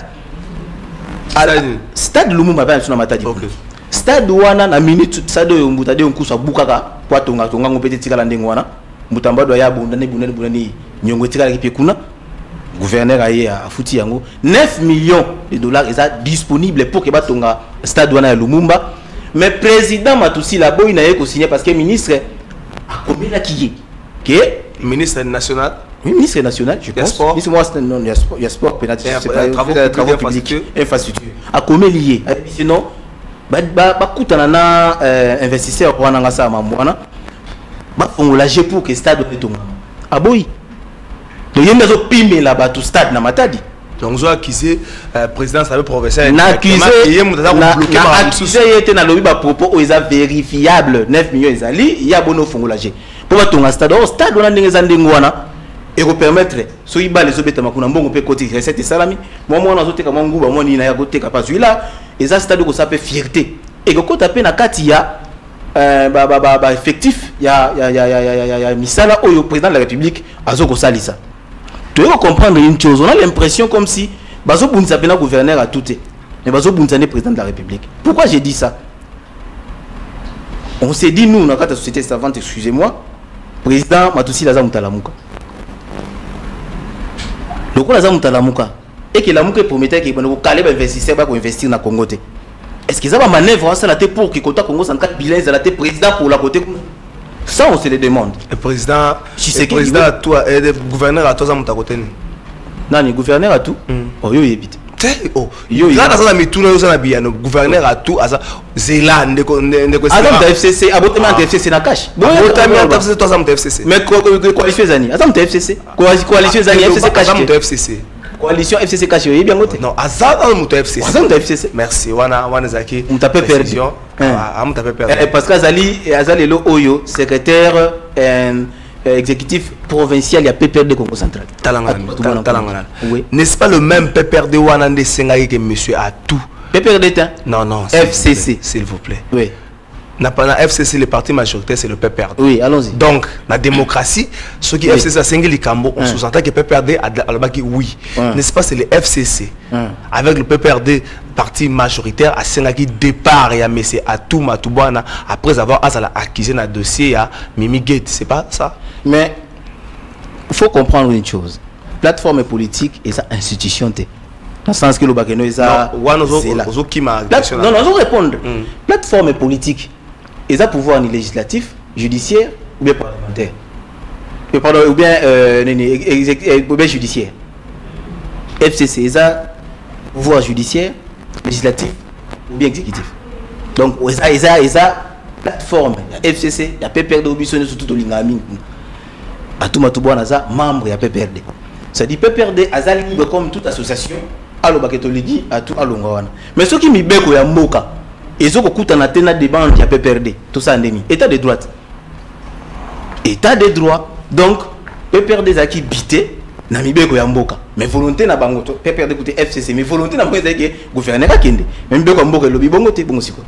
Stade Lumumba ba na matadi. Stade wana na minute stade yo mbuta de onkusa bukaka kwa tonga tonga ngopete tikala ndengo wana. Mutamba do ya bunda ne bunda ne bunda ni nyongo tikala ki kuna. Gouverneur aye a futi yango neuf millions de dollars est disponible pour que ba tonga stade wana ya Lumumba. Mais président Matoussi la boy n'a pas signé parce que ministre a combien là qui est que ministre national oui ministre national je pense ministre moi c'est non il y a sport pénalité c'est pas travaux publics infrastructure a combien lié sinon ba ba kutana na investisseur wana ngasa mamwana ba fongola G pour que stade de tonga a boy donc yenda zo pime là ba tout stade na matadi. Donc je accusé euh, président savait professeur na accusé na accusé était na lobby ba propos o eza vérifiable neuf millions ezali il y a bono fongolage pour ba tonga stade au stade on a ndenge za ndengo wana et ko permettre so iba les obeta makuna mbongo pe côté recette salami moi moi na zoteka manguba moi ni na ya koteka pas là eza stade ko sape fierté et ko kota pe na kati ya euh ba ba ba effectif ya ya ya ya ya misala oyo président de la République azoko salisa. Tu dois comprendre une chose, on a l'impression comme si Bazo Bounza Pena gouverneur à tout, mais Bazo Bounza est président de la République. Pourquoi j'ai dit ça? On s'est dit, nous, dans la société savante, excusez-moi, président Matoussi Laza Moutalamuka. Le coup Laza Moutalamuka, et que la Mouka promettait qu'il va investir pour investir dans le Congo. Est-ce qu'ils ont une manœuvre pour que le Congo central bilan est président pour la côté? Ça, on se le demande. Le président, le président à toi, et le gouverneur à toi, ça m'a côté. Non, le gouverneur à tout. Oh, yo, évite. Oh, yo, là, dans la méthode, nous avons bien le gouverneur à tout, à ça, Zélan, de quoi. Attends, T F C C, abonnement T F C C, na cash. Abonnement T F C C, toi, ça m'a T F C C. Mais coalition Zani, attends, T F C C. Coalition Zani, F C C cash. T F C C. Coalition F C C cash, bien noté. Non, Azad dans le T F C C. Azad T F C C. Merci, wana wana zaki. On t'a pas perdu. Ah, on t'a pas perdu. Parce que Azali, Azali Lo Oyo, secrétaire exécutif provincial, il y a P P R D Congo Central. Oui. N'est-ce pas le même P P R D Wanande Sengaï que monsieur a tout? P P R D Non, non. F C C. S'il vous plaît. Oui. N'a pas la F C C, le parti majoritaire, c'est le P P R D. Oui, allons-y. Donc, la démocratie, ceux qui oui. F C C a Sengeli Kambo, on sous-entend que P P R D a dit oui. N'est-ce pas, c'est le F C C. Hum. Avec le P P R D, parti majoritaire, a Sengeli départ et a M. Atou Matoubana, après avoir accusé un dossier à Mimi Gate. C'est pas ça? Mais, il faut comprendre une chose. Plateforme politique et ça institution. Dans le sens que le Bakeno est ça. Non, non, non, non, répondre. Plateforme politique. Ils ont pouvoir ni législatif, judiciaire ou bien parlementaire. Pardon, ou bien, euh, ou bien judiciaire. F C C, ils ont pouvoir judiciaire, législatif ou bien exécutif. Donc, ils ont, ils ont, ils ont plateforme. F C C, il y a P P R D, surtout au Lingami. À tout Matouboua, il y a membre, il y a P P R D. Ça dit P P R D, ils sont libres comme toute association. Alors, il dit à tout à Longawana. Mais ceux qui m'y béco, il y a Moka. Et ceux qui ont des banques qui a P P R D, tout ça en demi. État de droit. État de droit. Donc, P P R D a qui bité, n'a mis béco yamboka. Mais volonté n'a pas P P R D côté F C C, mais volonté n'a pas été gouverneur à Kende. Même béco yamboka lobby bon côté bon aussi quoi.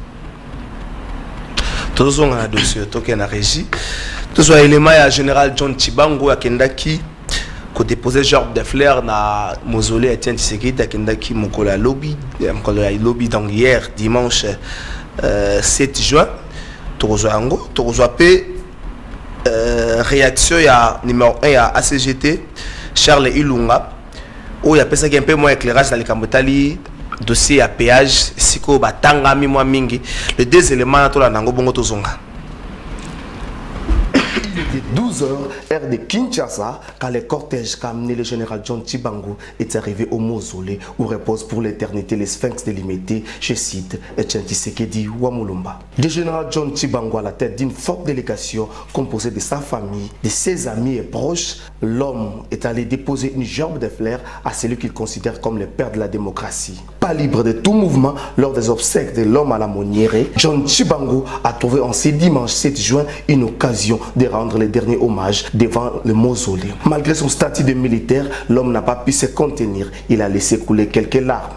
Tous on a un dossier, tout qui est en régie. Tous on a élément à général John Chibango à Kendaki. Ko déposé Georges Defleur na mausolée Etienne Tshisekedi à Kendaki Mokola lobby, Mokola lobby donc hier dimanche euh, sept juin. tokozwa yango tokozwa pe euh, réaction ya numéro un ya A C G T Charles Ilunga où il y a un peu moins éclairage dans les cambotali dossier à péage siko batanga mi moi mingi les deux éléments to la nango bongo tozonga. douze heures, heure de Kinshasa, quand le cortège qu'a amené le général John Tchibangu est arrivé au mausolée où repose pour l'éternité les sphinx délimité, je cite, Etienne Tshisekedi Wamulumba. Le général John Tchibangu à la tête d'une forte délégation composée de sa famille, de ses amis et proches, l'homme est allé déposer une gerbe de fleurs à celui qu'il considère comme le père de la démocratie. Pas libre de tout mouvement, lors des obsèques de l'homme à la monnière, John Tchibangu a trouvé en ce dimanche sept juin une occasion de rendre le dernier hommage devant le mausolée. Malgré son statut de militaire, l'homme n'a pas pu se contenir. Il a laissé couler quelques larmes.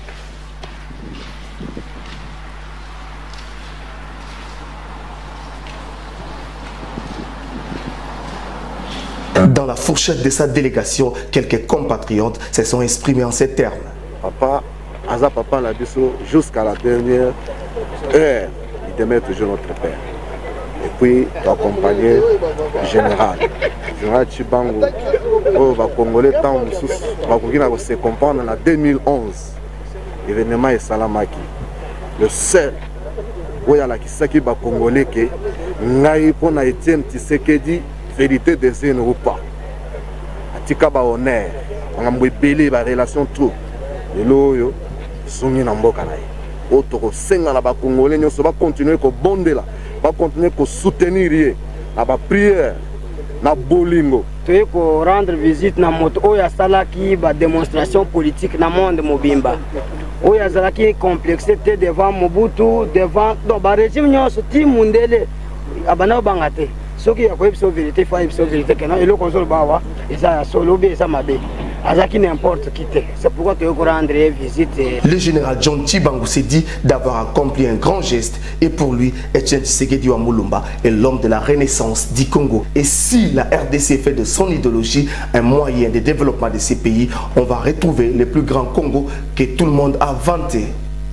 Dans la fourchette de sa délégation, quelques compatriotes se sont exprimés en ces termes. Papa, Aza Papa l'a dit jusqu'à la dernière heure, il demeure toujours notre père. Et puis, accompagné le général. Le général Tchibangu, oh, va Congolais, tant va se comprendre en deux mille onze. L'événement est Salamaki. Le seul où il y a la Kisaki va Congolais qui n'a pas na Etienne Tshisekedi vérité des une ou pas. Atika ba honneur, on a belé ba relation trop. Et l'oyo, songi na mboka na ye. Autre senga la ba Congolais, nous va continuer ko bonde là. Va continuer à soutenir la prière, la bolingo. Tu es pour rendre visite na moto oya salaki ba démonstration politique na monde mobimba. Oya salaki complexité devant Mobutu, devant donc ba régime nyonso ti mundele abana bangate. Ce qui a quoi la vérité, il faut la vérité que non et le console bawa et ça solo bien ça m'a bien. Azaki n'importe qui. C'est pourquoi tu veux rendre visite. Le général John Tchibangu s'est dit d'avoir accompli un grand geste et pour lui, Etienne Tshisekedi Wamulumba est l'homme de la renaissance du Congo. Et si la R D C fait de son idéologie un moyen de développement de ces pays, on va retrouver le plus grand Congo que tout le monde a vanté.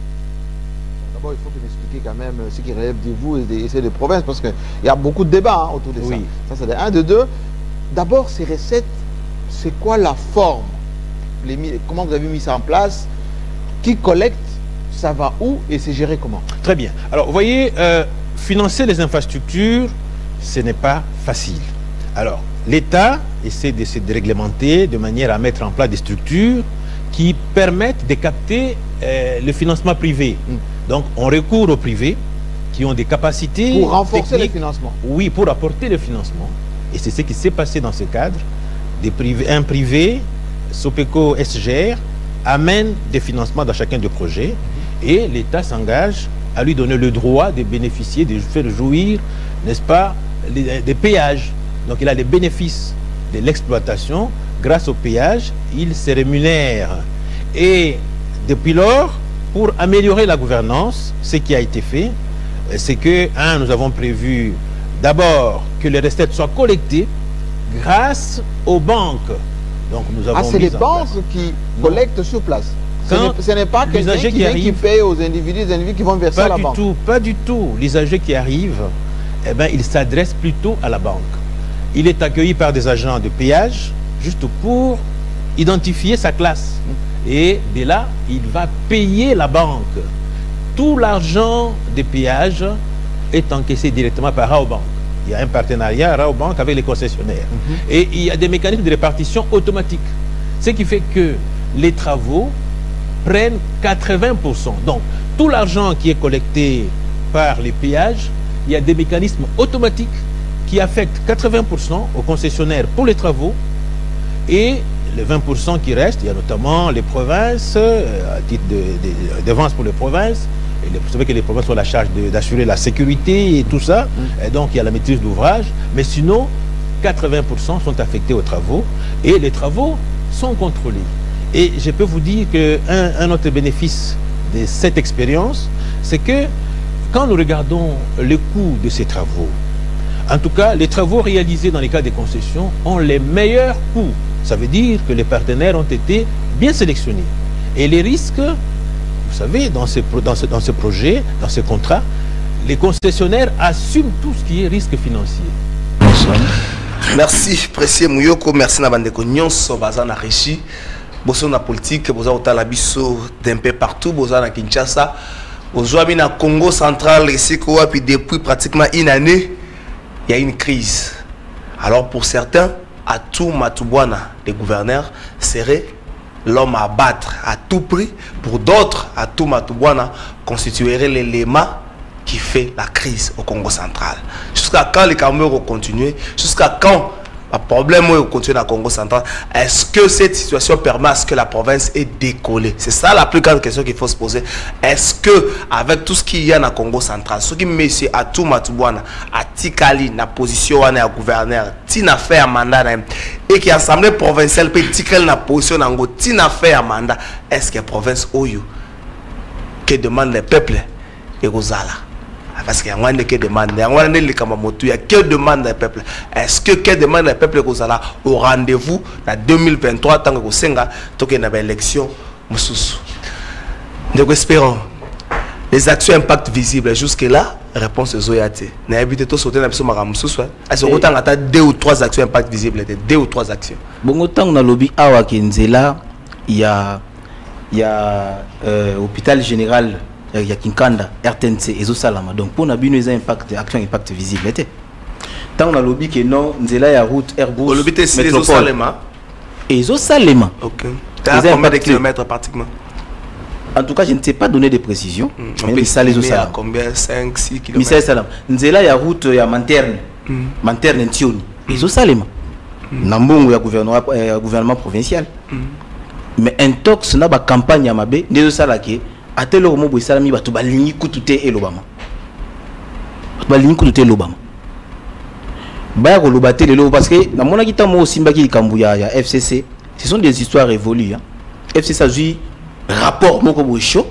D'abord, il faut que m'expliquiez quand même ce qui relève de vous et de ces provinces parce qu'il y a beaucoup de débats hein, autour de oui. ça. Ça, c'est un de deux. D'abord, ces recettes. C'est quoi la forme? Les, comment vous avez mis ça en place? Qui collecte? Ça va où? Et c'est géré comment? Très bien. Alors, vous voyez, euh, financer les infrastructures, ce n'est pas facile. Alors, l'État essaie de se réglementer de manière à mettre en place des structures qui permettent de capter euh, le financement privé. Mm. Donc, on recourt aux privés qui ont des capacités... Pour renforcer techniques, le financement. Oui, pour apporter le financement. Et c'est ce qui s'est passé dans ce cadre. Des privés, un privé, Sopeco S G R, amène des financements dans chacun des projets et l'État s'engage à lui donner le droit de bénéficier, de faire jouir, n'est-ce pas, les, des péages. Donc il a les bénéfices de l'exploitation. Grâce au péage, il se rémunère. Et depuis lors, pour améliorer la gouvernance, ce qui a été fait, c'est que, un, nous avons prévu d'abord que les recettes soient collectées grâce aux banques. Donc nous avons ah, c'est les banques qui collectent sur place. Quand ce n'est pas quelqu'un qui, qui, qui paye aux individus, les individus qui vont verser à la banque. Pas du tout, pas du tout. L'usager qui arrive, eh ben, il s'adresse plutôt à la banque. Il est accueilli par des agents de péage juste pour identifier sa classe. Et de là, il va payer la banque. Tout l'argent des péages est encaissé directement par Raobank. Il y a un partenariat Raobank avec les concessionnaires. Mm-hmm. Et il y a des mécanismes de répartition automatiques. Ce qui fait que les travaux prennent quatre-vingts pour cent. Donc, tout l'argent qui est collecté par les péages, il y a des mécanismes automatiques qui affectent quatre-vingts pour cent aux concessionnaires pour les travaux et les vingt pour cent qui restent, il y a notamment les provinces, euh, à titre de, de, d'avance pour les provinces. Et les, vous savez que les provinces ont la charge d'assurer la sécurité et tout ça. Mm. Et donc, il y a la maîtrise d'ouvrage. Mais sinon, quatre-vingts pour cent sont affectés aux travaux et les travaux sont contrôlés. Et je peux vous dire qu'un un autre bénéfice de cette expérience, c'est que quand nous regardons le coût de ces travaux, en tout cas, les travaux réalisés dans les cas des concessions ont les meilleurs coûts. Ça veut dire que les partenaires ont été bien sélectionnés. Et les risques, vous savez, dans ce, dans ce, dans ce projet, dans ce contrat, les concessionnaires assument tout ce qui est risque financier. Merci, précieux Mouyoko, merci Nabandeko Nyonso, Bazana Rishi, Boso na politique, Bosa Otalabiso, d'un peu partout, Bosa na Kinshasa, Bosa na Congo central, ici, puis depuis pratiquement une année, il y a une crise. Alors pour certains, Atou Matubwana, les gouverneurs, serait l'homme à battre à tout prix. Pour d'autres, Atou Matubwana constituerait l'élément qui fait la crise au Congo central. Jusqu'à quand les Camerounais vont continuer? Jusqu'à quand le problème va continuer au Congo central? Est-ce que cette situation permet à ce que la province est décollée? C'est ça la plus grande question qu'il faut se poser. Est-ce que avec tout ce qu'il y a dans le Congo central, ce qui met M. Atou Matubwana à Tikali, na position à gouverneur, tina fait un mandat et qui l'Assemblée provinciale peut Tikali na position nango, tina fait un mandat, est-ce que la province Oyo que demande le peuple et Rosala? Parce qu'il y a un qui demande, il y a un qui demande le peuple. Est-ce que qui demande le peuple au rendez-vous en deux mille vingt-trois, tant que vous avez une élection? Nous espérons. Les actions impact visibles jusque-là, réponse aux Zoyate. Nous avons évité de sauter dans le Maramoussous. Est-ce qu'on a deux ou trois actions impact visibles? Deux ou trois actions. Bon, autant on a lobby à Kenzela, il y a l'hôpital général. Il y a Kinkanda, R T N C et Zosalama. Donc pour nous, il y a un impact, action impact visible. Tant on a lobby que non, nous avons la route Airbus. Le but c'est Zosalema. Et Zosalema. Ok. Tu as combien de kilomètres pratiquement? En tout cas, je ne sais pas donner des précisions. On peut ça les Zosalema. Combien? cinq, six kilomètres. Nous avons la route, il y a Manterne. Manterne Ntioni. Et Zosalema. Nambongo, il y a gouvernement provincial. Mais un tox, il y a une campagne à Mabé, nous avons à tel moment où il y a tout baligny coûté et l'Obama. Baligny coûté l'Obama. Bah on l'obate le lo parce que na mona kita mo simbaki kambuya ya F C C, ce sont des histoires évoluées. Hein. F C C a eu rapport moko bo chaud.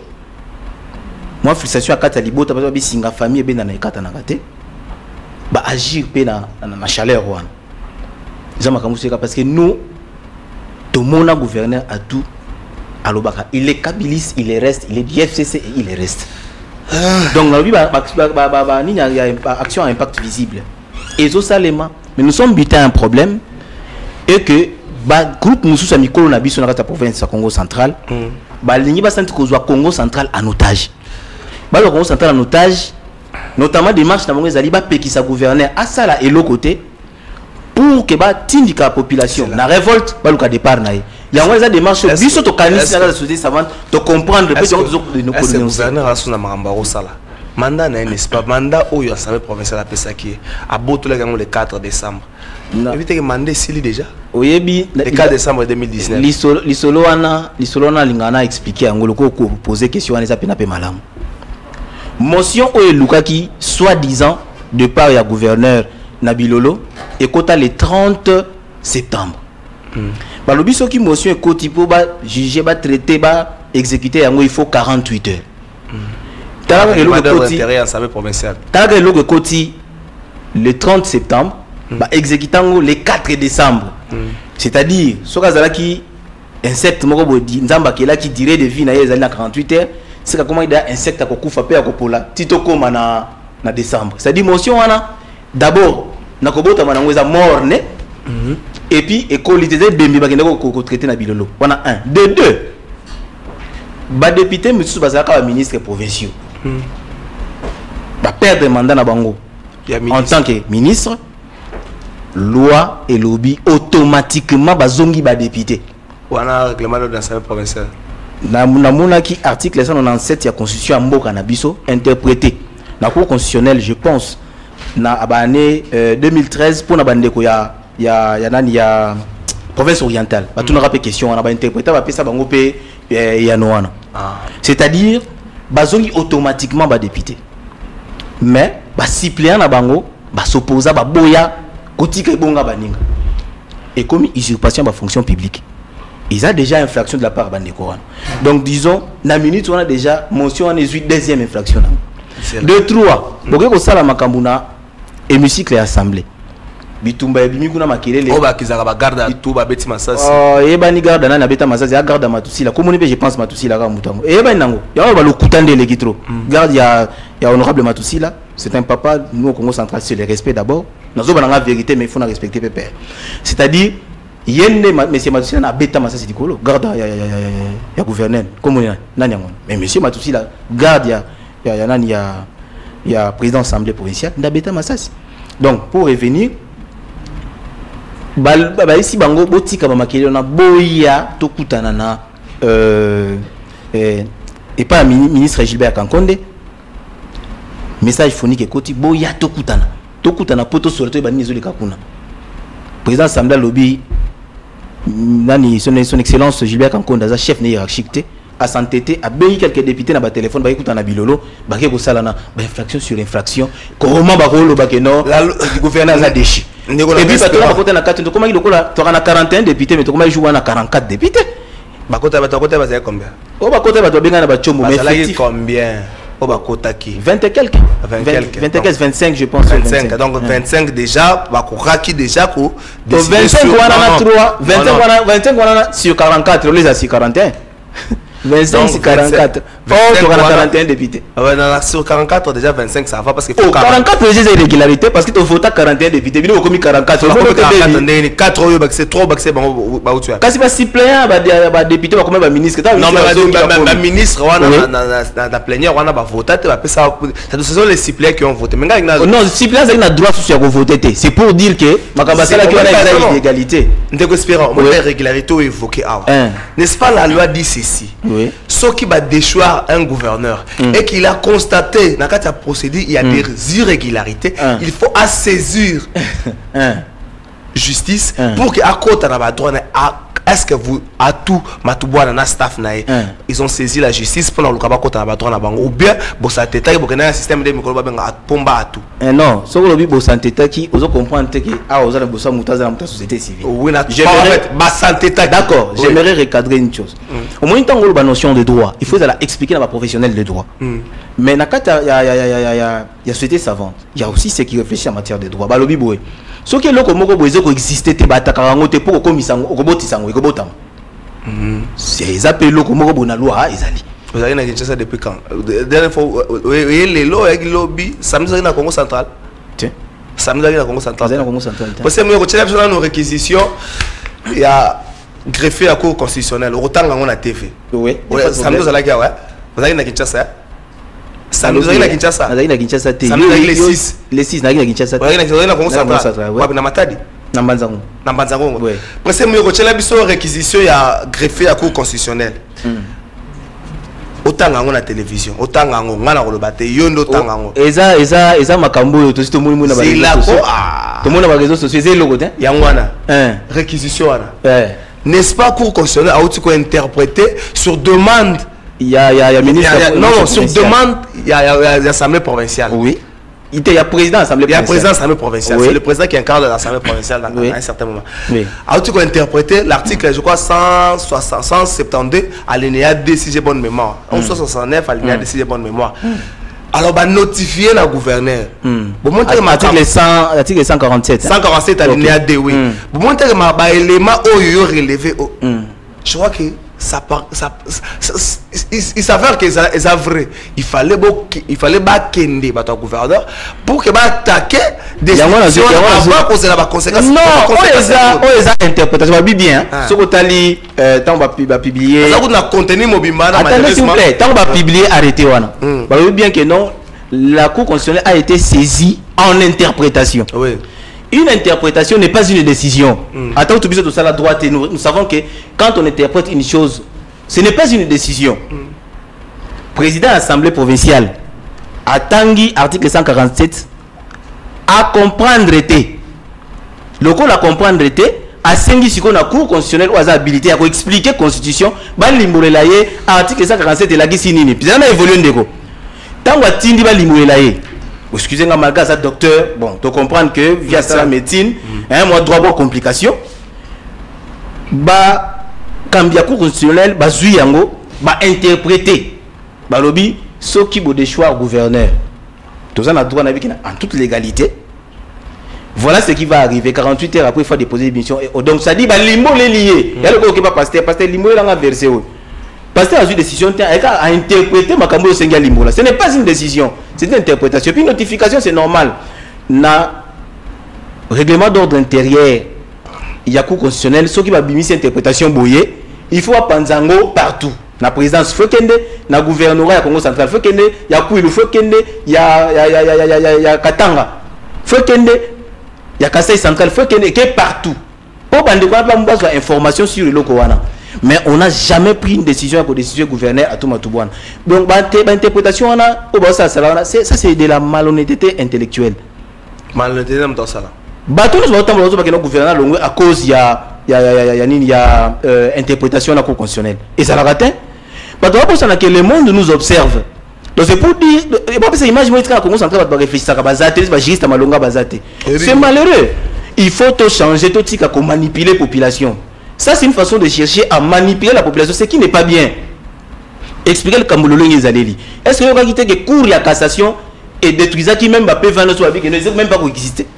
Moi frustration à kata libota parce que singa famille ben na kata na kate. Ba agir pe na na chaleur wana. Zama kamuseka parce que nous tout mon gouverneur a tout. Il est kabiliste, il est reste, il est du F C C et il est reste. Donc, il y a une action à impact visible. Et ça, mais nous sommes butés à un problème et que le groupe nous sommes mis dans la province de Congo central. Il y a un Congo central en otage. Le Congo central en otage, notamment des marches dans les pays qui sont gouvernés à ça et l'autre côté pour que la population la révolte, le départ. Il y a des démarches qui sont organisées dans la société savante de comprendre le fait que nous connaissons. Mandat n'est pas mandat où il y a un provincial à Pessaki à Boto le quatre décembre. Évitez que mandat s'il déjà. Oui, le quatre décembre deux mille dix-neuf. L'Isoloana, l'Isoloana Lingana a expliqué à Ngoloko pour poser question à les appels à Malam. Motion où Lukaki, soi-disant, de part du gouverneur Nabilolo, et quota le trente septembre. Bah, le biso qui motion est côté pour juger, traiter, exécuter, il faut quarante-huit heures. T'as le côté le trente septembre, bah, exécutant le quatre décembre. C'est-à-dire, ce qui insecte qui dirait de vie na quarante-huit heures, c'est comment il y a insecte à couper à Kopola, Tito comme na décembre. C'est-à-dire, motion d'abord, na kobota manangweza mort né. Et puis, école de Bembi Bagendo traité na bilolo. On a un. De deux. Ba député monsieur Bazaka ministre provincial. Ba perdre mandat na bango. En tant que ministre, loi et lobby automatiquement bazongi ba député. On a règlement de l'Assemblée provinciale. Na mona qui article cent quatre-vingt-dix-sept ya constitution mboka na biso interprété. Na cour constitutionnelle, je pense na année deux mille treize pour na bandeko ya il y a il y a province orientale ba tuna rapé question on a ba interpréter ba pesa bango pe ya noana. C'est-à-dire bazongi automatiquement ba député. Mais ba suppléant na bango ba s'opposa ba boya kotika ibonga baninga. Et comme usurpation ba fonction publique. Ils ont déjà infraction de la part bandeko. Donc disons na minute on a déjà mention en deuxième infraction. Deux trois. Boke ko sala makambuna hémicycle et assemblée. Bitumba ebimi kuna makelele oba kizaka ba garde à tout ba beti masasi oh yeba ni garde na na beta masasi ya garde matusila comme on je pense matusila ka mutango yeba nango ya ba lokutande le kitro garde ya ya honorable matusila C'est un papa, nous au Congo central, c'est le respect d'abord. Nous avons la vérité, mais il faut respecter le père. C'est-à-dire, il y a des monsieur Matoussi, il y a bêta Massa Sidikolo, garde, il y a gouverneur, comme il y a, mais monsieur Matoussi, garde, il y a, il y a, il y a président de l'Assemblée provinciale, il y a bêta Massa. Donc, pour revenir, ici, bango botika bamakeli on a boya tokutana na euh et pas ministre Gilbert Kankonde. Message phonique et côté boya tokutana tokutana poto sur le bani zoli kakuna président Assemblée lobby nani son son excellence Gilbert Kankonde za chef hiérarchique a s'entêter a béni quelques députés na ba téléphone ba écoutana bilolo ba ke ko salana ba infraction sur infraction comment ba rolo ba ke non le gouverneur a déchi et puis ba tola côté na quatre comment il lokola to na quarante et un députés mais to comment il joue na quarante-quatre députés ba côté ba to côté ba c'est combien o ba côté ba to benga na ba chombo mais effectif combien au Bakota qui vingt et quelques vingt quelques vingt et quelques vingt-cinq je pense vingt-cinq donc vingt-cinq déjà Bakura qui déjà ko vingt-cinq on a trois vingt-cinq on a sur quarante-quatre les a sur quarante et un vingt-cinq sur quarante-quatre oh tu as quarante et un députés sur quarante-quatre déjà vingt-cinq ça va parce que quarante-quatre c'est irrégularité parce que tu votes quarante et un députés il a commis quarante-quatre quatre euros c'est trop c'est bon ba tu as kasi ba suppléant ba député ba combien ba ministre non mais ba ministre on a plénière on a ba voté ba ça ce sont les suppléants qui ont voté mais non suppléants ils ont droit sur voter c'est pour dire que makabasala qui on a l'égalité ndeko espérant on a régularité évoqué n'est-ce pas la loi dit ceci ce qui va déchoir un gouverneur mm. et qu'il a constaté dans la procédure il y a mm. des irrégularités mm. il faut assaisir mm. justice mm. pour que à côté de la droit est-ce que vous à tout matouboa na staff na ils ont saisi la justice pendant le kaba côté de la droit na bango ou bien bo sa teta bo un système de micro ba nga pomba à tout non ce que lobi bo santé qui ozo comprendre que ah ozo na bo sa mutaza na muta société civile oui na j'aimerais ba santé d'accord j'aimerais recadrer une chose au moins tant que la notion de droit il faut la expliquer à la professionnel de droit mais na kata ya ya ya ya ya ya société savante il y a aussi ceux qui réfléchissent en matière de droit ba lobi boé ce qui est loko moko bozo ko exister te bataka ngo te pour komisango okobotisango ekobotama c'est appelé loko moko bona loi ezali vous avez na Kinshasa depuis quand dernière fois et les lois avec lobby samedi na Congo central tiens samedi na Congo central na Congo central parce que moi ko tshela sur nos réquisitions il y a greffier à cour constitutionnelle autant on a T V oui samedi za la kia ouais vous avez na Kinshasa samedi na Kinshasa na na Kinshasa te samedi les six les six na Kinshasa ouais na Congo central ouais na Matadi na Mbanzango na Mbanzango ouais parce que moi ko tshela biso réquisition ya greffier à cour constitutionnelle autant on a télévision autant on ngana ko lobate yondo tangango eza eza eza makambo yo to sito muni muni na ba c'est là ko to mona ba réseaux sociaux c'est logo te ya ngwana réquisition wana n'est-ce pas cour constitutionnelle a aussi ko interpréter sur demande il y a il y a ministre non non sur demande il y a l'assemblée provinciale oui il était il y a président de l'assemblée provinciale il y a président de l'assemblée provinciale c'est le président qui incarne l'assemblée provinciale dans un certain moment a aussi ko interpréter l'article je crois cent soixante cent soixante-douze alinéa deux si j'ai bonne mémoire cent soixante-neuf alinéa deux si j'ai bonne mémoire alors bah notifier la gouverneur bon montrer l'article cent l'article cent quarante-sept cent quarante-sept alinéa deux oui bon montrer ma ba élément oyo relevé je crois que ça ça il s'avère que ça est vrai il fallait il fallait ba kende ba ton gouverneur pour que ba attaquer des situations avant causer la conséquence non on les a on les a interprétation va bien ce que tali tant va publier ça na contenu mobimba na malheureusement tant va publier arrêter wana ba bien que non la cour constitutionnelle a été saisie en interprétation oui. Une interprétation n'est pas une décision. Mm. Attends, tout ça la droite et nous, nous savons que quand on interprète une chose, ce n'est pas une décision. Mm. Président de l'Assemblée provinciale, à Tanguy, article cent quarante-sept, à comprendre été. Le coup à comprendre été, à Sengi si on a cour constitutionnelle ou à habilité à expliquer la constitution, bah l'imbolelaye, article cent quarante-sept et la guissinini. Puis on a évolué de go. Tant que tindi va l'imbolelaye. Excusez-moi, malgré ça, docteur, bon, tu comprends que via la médecine, mm. hein, moi, droit à complication, bah, quand il y a cour constitutionnel, bah, zuyango, bah, interpréter, bah, lobby, ce qui vaut des choix au gouverneur. Tout ça, on a droit à en toute légalité. Voilà ce qui va arriver. quarante-huit heures après, il faut déposer l'émission. Donc, ça dit, bah, l'immo est lié. Il y a le gars qui va passer, parce que l'immo est dans la version. pasteur a eu décision à interpréter Makambo Senga Limbola. Ce n'est pas une décision, c'est une interprétation. Puis une notification, c'est normal. Na règlement d'ordre intérieur, il y a cours constitutionnel, ceux qui va bimis cette interprétation boyée, il faut Panzango partout. La présidence faut kende, na gouvernorat ya Congo central faut kende, ya Kouilou faut kende, ya ya ya ya ya ya ya Katanga faut kende, ya Kasaï central faut kende, qui est partout. Pour bande quoi pas besoin information sur le locoana. Mais on n'a jamais pris une décision pour décision gouverneur à Toumatouane. Donc l'interprétation on a au ça ça c'est de la malhonnêteté intellectuelle. Malhonnêteté dans ça là. Bateau nous avons entendu que le gouverneur à cause il y a il y a il y a il y a il y a euh, interprétation à la cour constitutionnelle et ça l'a raté. Parce que que le monde nous observe. Donc c'est pour dire et pas cette image moi quand Congo central va réfléchir à bazate va juriste à malonga bazate. C'est malheureux. Il faut tout changer tout tika pour manipuler la population. Ça c'est une façon de chercher à manipuler la population, ce qui n'est pas bien. Expliquer le Kamboulolo Ngezaleli. Est-ce que vous avez quitté que cours la cassation et détruisant qui même va pas vendre sur la vie qui ne même pas exister.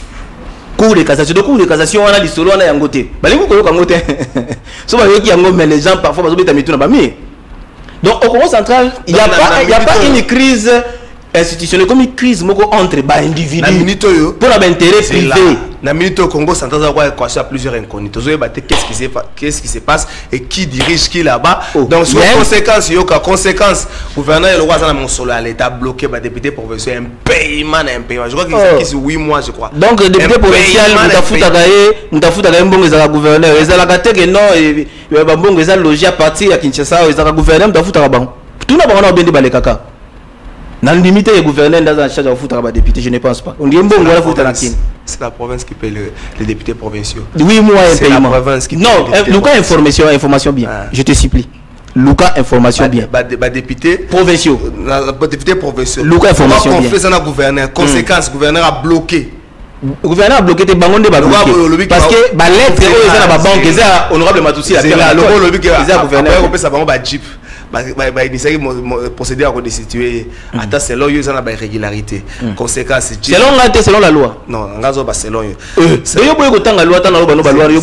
Cours de cassation, de cours de cassation on a l'histoire on a yangoté. Balingo ko yangoté. So ba yoki yango mais les gens parfois bazo beta mitu na ba mi. Donc au Congo central, il n'y a pas il y a pas une crise institutionnelle comme une crise moko entre ba individus. Pour l'intérêt privé. Na minute au Congo central on va croiser à plusieurs inconnus. Qu'est-ce qui se qu'est-ce qui se passe et qui dirige qui là-bas. Donc sur conséquence il y a conséquence gouverneur le roi dans mon solo à l'état bloqué ba député provincial un paiement un paiement. Je crois qu'il c'est huit mois je crois. Donc le député provincial mutafuta gaé mutafuta gaé mbongo za gouverneur ezala gateke non et ba mbongo ezala logis à partir ya Kinshasa ezala gouverneur mutafuta ba tout na ba na bende ba le kaka. Dans le limite, le gouverneur dans la charge de foutre à député, je ne pense pas. On dit bon, voilà, foutre à c'est la province qui paye le, les députés provinciaux. Oui, moi, c'est la province qui paye. Non, Lucas, information, information bien. Ah. Je te supplie. Lucas, information bien. Bah, bah, député provinciaux. Bah, député provinciaux. Lucas, information bien. On fait ça dans le gouverneur. Conséquence, le gouverneur a bloqué. Le gouverneur a bloqué tes bangons de bloqué. Parce que la lettre, c'est la banque, c'est honorable Matoussi. C'est là, le lobby qui a gouverneur. On peut ça, on va jeep. Il essaie de procéder à redestituer. Attends, c'est là où il y a une irrégularité. Conséquence, c'est selon la selon la loi. Non, c'est selon c'est là où il y a une loi, c'est là où il y a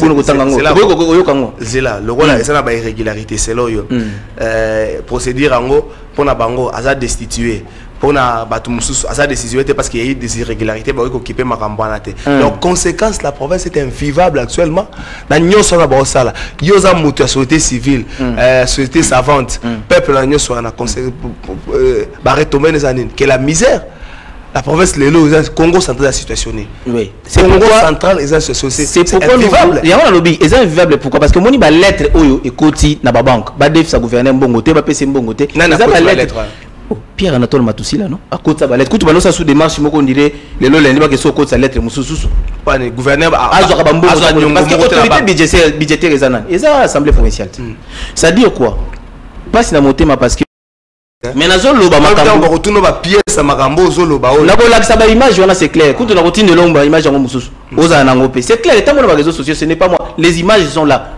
le rôle c'est une irrégularité. C'est là où procéder pour la bango à destituer. Pour na batumoussous à sa décision parce qu'il y a eu des irrégularités pour occuper ma campagne. Donc conséquence la province est invivable actuellement. La nyo sur la bossa là, yosa mutu société civile, société savante, peuple la nyo sur na conseil barrette au menes années que la misère. La province le Congo central est situationné. Oui. C'est Congo central est c'est pourquoi invivable. Il y a un lobby, est invivable pourquoi parce que moni ba lettre oyo ekoti na ba banque, ba def sa gouverner mbongote, ba pc mbongote. Na ba lettre. Oh, Pierre Anatole Matoussi là non à côté de sa lettre. Quand tu vas sous démarche moko on dirait le lo lundi ba que so côté sa lettre mususu. Pas le gouverneur a zo ka mbongo parce que autorité budgétaire budgétaire ezana. Eza assemblée provinciale. Ça dit quoi? Pas si na motema parce que mais nazo loba makambo on retourne ba pièce makambo zo loba o. Na ko lakisa ba image wana c'est clair. Quand on a routine de l'ombre image en mususu. Oza na ngopé. C'est clair, tant dans les réseaux sociaux, ce n'est pas moi. Les images sont là.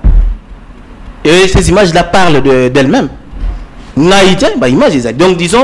Et ces images là parlent de d'elles-mêmes. Naïté, bah image exact. Donc disons,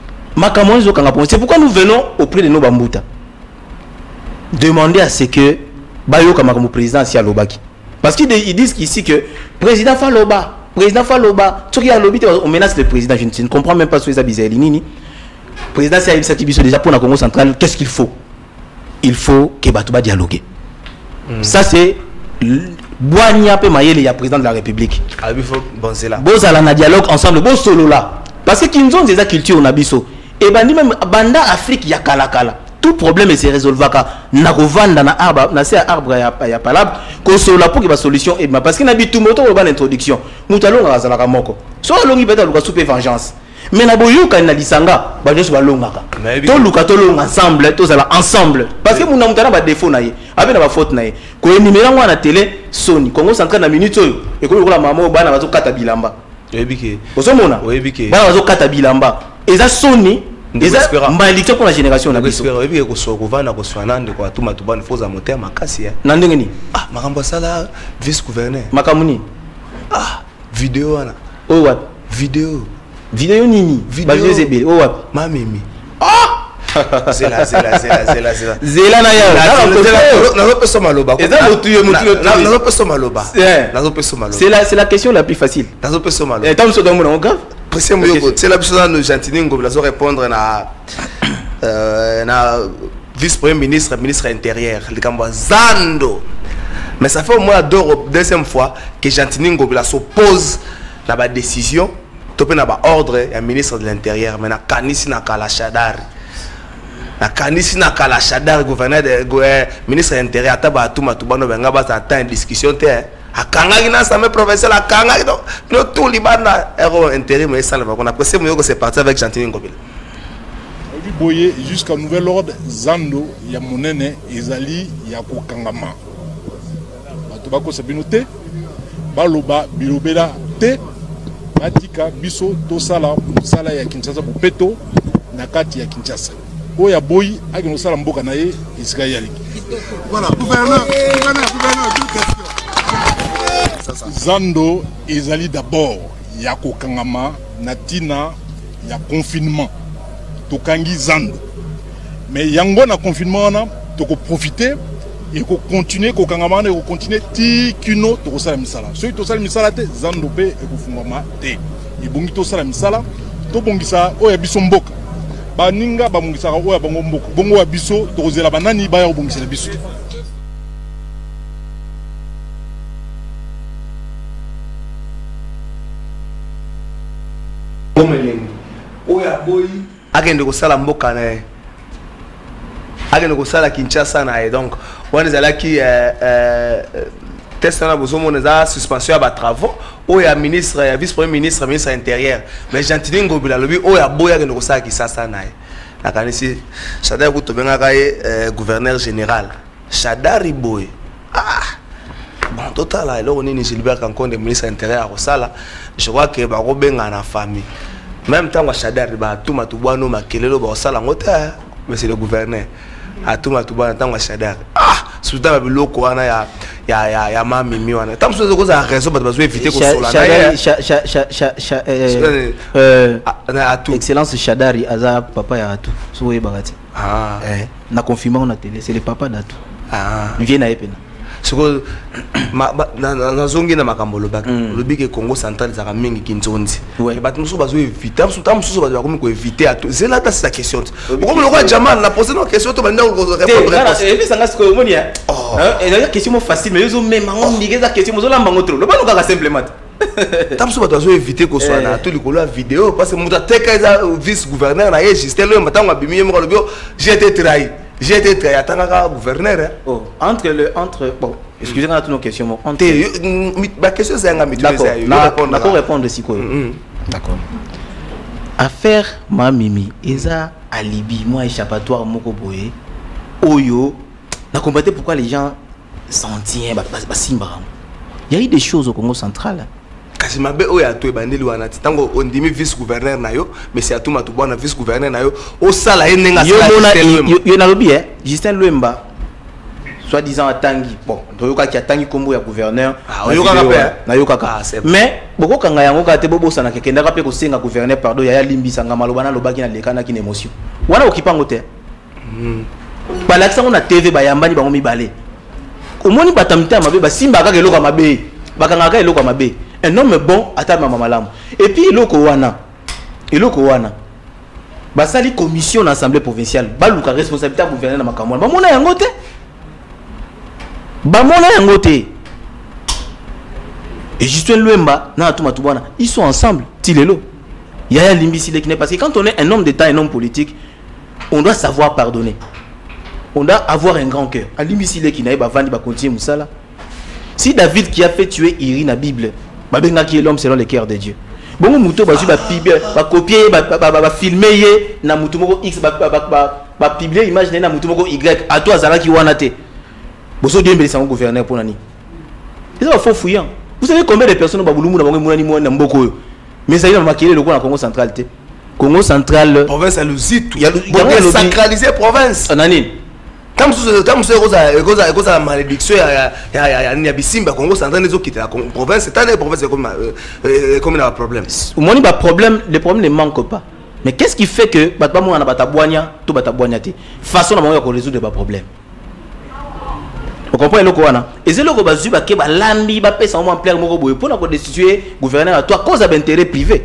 c'est pourquoi nous venons auprès de nos bambouta demander à ce que Bayo Kamakamou président si à l'Obaki. Parce qu'ils disent ici que président Faloba, président Faloba, ce qui a lobby, on menace le président. Je ne comprends même pas ce que ça bizarre. Président c'est déjà pour la Congo central, qu'est-ce qu'il faut? Il faut que Batouba dialogue. Mm. Ça c'est Boigna pe Mayele, il y a président de la République. Ah, il faut bon c'est là. Bon ça la dialogue ensemble, bon solo là. Parce que qu'ils ont des culture on abisso. Et ben même banda Afrique ya kala kala. Tout problème se résolva ka na kovanda na arbre, na c'est arbre ya ya palabre, ko solo pour que la solution et parce que na bitu moto ba introduction. Mutalonga azala ka moko. So longi beta luka souper vengeance. Mais na boyuka na lisanga, ba jesu ba longaka. To luka to longa ensemble, to zala ensemble. Parce que muna mutana ba défaut na ye, avec na ba faute na ye. Ko numéro na télé Sony, Congo central na minute oyo. Et ko la maman bana bazo kata bilamba. Oyebike. Ozomona? Oyebike. Bana bazo kata bilamba. Eza Sony, eza malédiction pour la génération na biso. Oyebike ko so kovana ko swanande ko atuma to bana foza moteur makasi ya. Na ndenge ni? Ah, makambo sala vice gouverneur. Makamuni. Ah, vidéo wana. Oh what? Vidéo. Vidéo nini? Vidéo zébé. Oh what? Mamimi. Ah! Zela, zela, zela, zela, zela. Zela na ya. C'est la c'est la question la plus facile. C'est la question de Gentini Ngobila zo répondre na euh na vice-premier ministre, ministre intérieur, le Kamba Zando. Mais ça fait au moins deux deuxième fois que Gentini Ngobila s'oppose à la décision, topé na ba ordre ya ministre de l'intérieur, mais na kanisi na kala Shadari. Na kanisi na kala Shadari gouverneur de ministre de l'intérieur ataba atuma tubano benga ba ta en discussion te. Akanga ina sa me professeur akanga donc no tout libana ero intérim et ça le va qu'on a pressé moyo que c'est parti avec Gentini Ngobila. Boye jusqu'à nouvel ordre Zando ya monene ezali ya kokangama. Bato bako sabinote baloba bilobela te batika biso tosala musala ya Kinshasa bopeto na kati ya Kinshasa. Oya boyi akino sala mboka na ye isika yali. Voilà, gouverneur, gouverneur, gouverneur, toute question. Zando ezali d'abord ya kokangama na tina ya confinement. Tokangi Zando. Mais yango na confinement na toko profiter et ko continuer ko kangama na ko continuer ti kino to sala misala. So to sala misala te Zando pe e ko fungama te. E bongi to sala misala to bongisa o ya biso mboka. Ba ninga ba bongisa o ya bango mboka. Bongo ya biso to zela banani ba ya bongisa na biso. Oya boy agende ko sala mboka na agende ko sala Kinshasa na donc on est là qui euh test na bozo mon za suspension ba travaux oya ministre ya vice premier ministre ministre intérieur mais Gentini Ngobila lobi oya boy agende ko sala Kinshasa na na kanisi Shadari ko to benga ka gouverneur général Shadari boy ah bon total là là on est Gilbert Kankonde ministre intérieur ko sala je crois que ba ko benga na famille. Même temps, Shadari, tout ma toubano, ma kelelo, ba sala ngota, mais c'est le gouverneur. A tout ma toubano, tant Shadari. Ah, soudain, le loko, ana ya ya ya ya ma mimi wana. Tant que vous avez raison, parce que éviter qu'on soit là. Shadari, euh, Excellence Shadari, Aza papa ya tout. Soué bagati. Ah. Eh, na confirmé na télé, c'est le papa d'Atou. Ah. Il vient à Epena. Ce que na zongi na makambo lobaka lobi ke Congo central za mingi kinzonzi et bat musu bazo éviter musu tam musu bazo comme ko éviter à tout c'est là c'est la question comme le roi Jamal la poser une question to banda ko répondre et puis ça nga ce que moni hein et la question facile mais ils ont même on dit que la question mo lamba ngotro le bano ka simplement tam musu bazo éviter ko soit na tout likolo vidéo parce que muta teka za vice gouverneur na register le matango abimi mo lobi j'ai été trahi. J'ai été très attenant gouverneur. Hein. Oh, entre le entre bon, excusez-moi toutes nos questions. Entre ma question c'est un d'accord. D'accord répondre si quoi. D'accord. Affaire Mamimi, eza alibi moi échappatoire moko boye. Oyo, na comprendre pourquoi les gens s'en tiennent ba ba simba. Il y a eu des choses au Congo central. Kasi mabe oya to ebandeli wana tango ondimi vice gouverneur na yo mais c'est atuma to bona vice gouverneur na yo o sala enenga sala yo na lobi eh Justin Lwemba soit disant atangi bon toyoka ki atangi kombo ya gouverneur oyoka ka pe na yoka ka mais boko kanga yango ka te bobo sana kekenda ka pe ko senga gouverneur pardon ya limbisa ngama lobana lobaki na lekana ki na émotion wana okipango te balakisa na T V bayambani bango mibale komoni batamita mabe basimba ka keloka mabe bakanga ka eloka mabe un homme bon ata mama malamu et puis eloko wana eloko wana basali commission na assemblée provinciale baluka responsabilité gouverneur na makamwa bamona yango te bamona yango te et Justin Lwemba na atuma tubana ils sont ensemble tilelo yaya limbisi lekine parce que quand on est un homme d'état un homme politique on doit savoir pardonner on doit avoir un grand cœur alimbisi lekine ba vandi ba continuer musala si David qui a fait tuer Iri na Bible babenga qui est l'homme selon le cœur de Dieu bon muto ba ba ba copier ba ba filmer na muto moko x ba ba ba publier image na muto moko y à toi azala ki wana te boso Dieu mbelisa gouverneur pour nani c'est ça faux fouillant vous savez combien de personnes ba bulumu na bango munani mo na mboko mais ça il va maquiller le Congo central te Congo central province à l'usitu il y a sacraliser province nani comme ce comme ce cosa cosa cosa malédiction ya ya ya ya bisimba Congo central nezo quitter la province c'est une province comme comme un problème au moins ba problème les problèmes ne manquent pas Mais qu'est-ce qui fait que Batbamou na bataboigna, tout bataboigna te façon na bango résoudre des problèmes. Vous comprenez le quoi? Et c'est le que bazu ba ke ba lambi ba pesa en plein moko boye pour na ko destituer gouverneur à toi cause d'intérêt privé.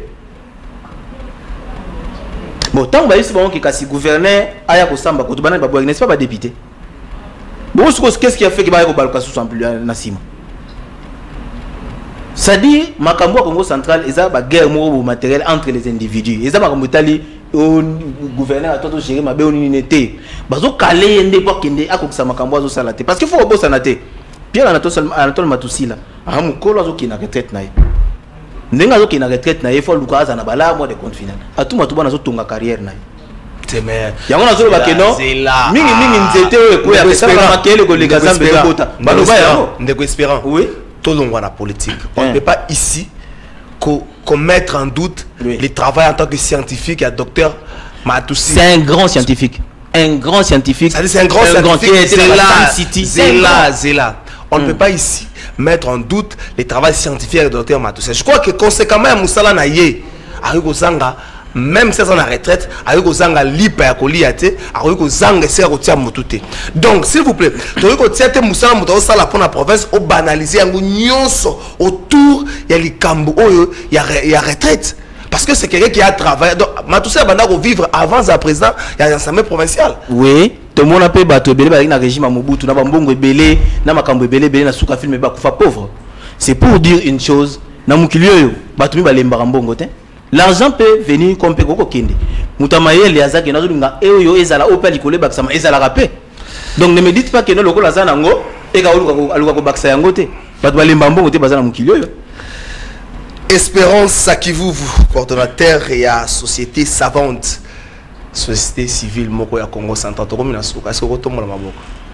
Bon tant ba ici bon ki kasi gouverneur aya ko samba ko to bana ba boye n'est-ce pas ba député. Bon qu'est-ce qui a fait que ba ko baluka sous en plus na sima. C'est-à-dire, Makambo Congo central, il y a une guerre matérielle entre les individus. Il y a un Itali, le gouverneur a tout géré, ma bonne unité. Parce que Calais, il y a des gens qui ont Makambo à Salate. Parce qu'il faut que Salate. Pierre Anatole Matoussi, là, il y a un colo qui a retraite. Il y a un qui a retraite, il faut que Lucas a bala moi de compte final. À tout moment, il y a une carrière. C'est mais. Il y a un autre qui est là. Mingi mingi nzete oyo ko ya pesa ba makele ko lega zambe kota. Baloba ya. Ndeko espérant. Oui. Tout le monde la politique. On ne peut pas ici commettre en doute oui. le travail en tant que scientifique et docteur Matoussi. C'est un grand scientifique. Un grand scientifique. C'est un grand un scientifique. C'est là, c'est là. On mm. ne peut pas ici mettre en doute le travail scientifique du docteur Matoussi. Je crois que conséquemment, Moussala Naye, Arigo Zanga, même si c'est en retraite, Arigo Zanga lipe à Koliate, Arigo Zanga c'est à Motute. Donc, s'il vous plaît, Toriko Tiate Moussala Moutosala pour la province, au banaliser un nyonso autour, il y a les Kambo, il y a retraite. Parce que c'est quelqu'un qui a travaillé. Donc, Matoussi a vivre avant et présent, il y a l'Assemblée provinciale. Oui. Tout le monde a payé bateau belé dans le régime à Mobutu, na bambongo belé, na makambo belé belé na souka film ba kufa pauvre. C'est pour dire une chose, na mukilio yo, bato mi balemba mbongo te. L'argent peut venir comme Pekoko Kende. Moutamaye, les Azak et Nazulinga, et yo, ezala, opel, ikole, baksama, ezala rapé. Donc ne me dites pas que nous, le Kola Zanango, et Gaou, Alouako Baksayangote. Batwale Mbambo, te Bazana Moukilio. Espérance Sakivu, coordonnateur et à Société Savante, Société Civile, Moko ya Congo Central, Tokomi Nasuka, est-ce que vous tombez le Maboko?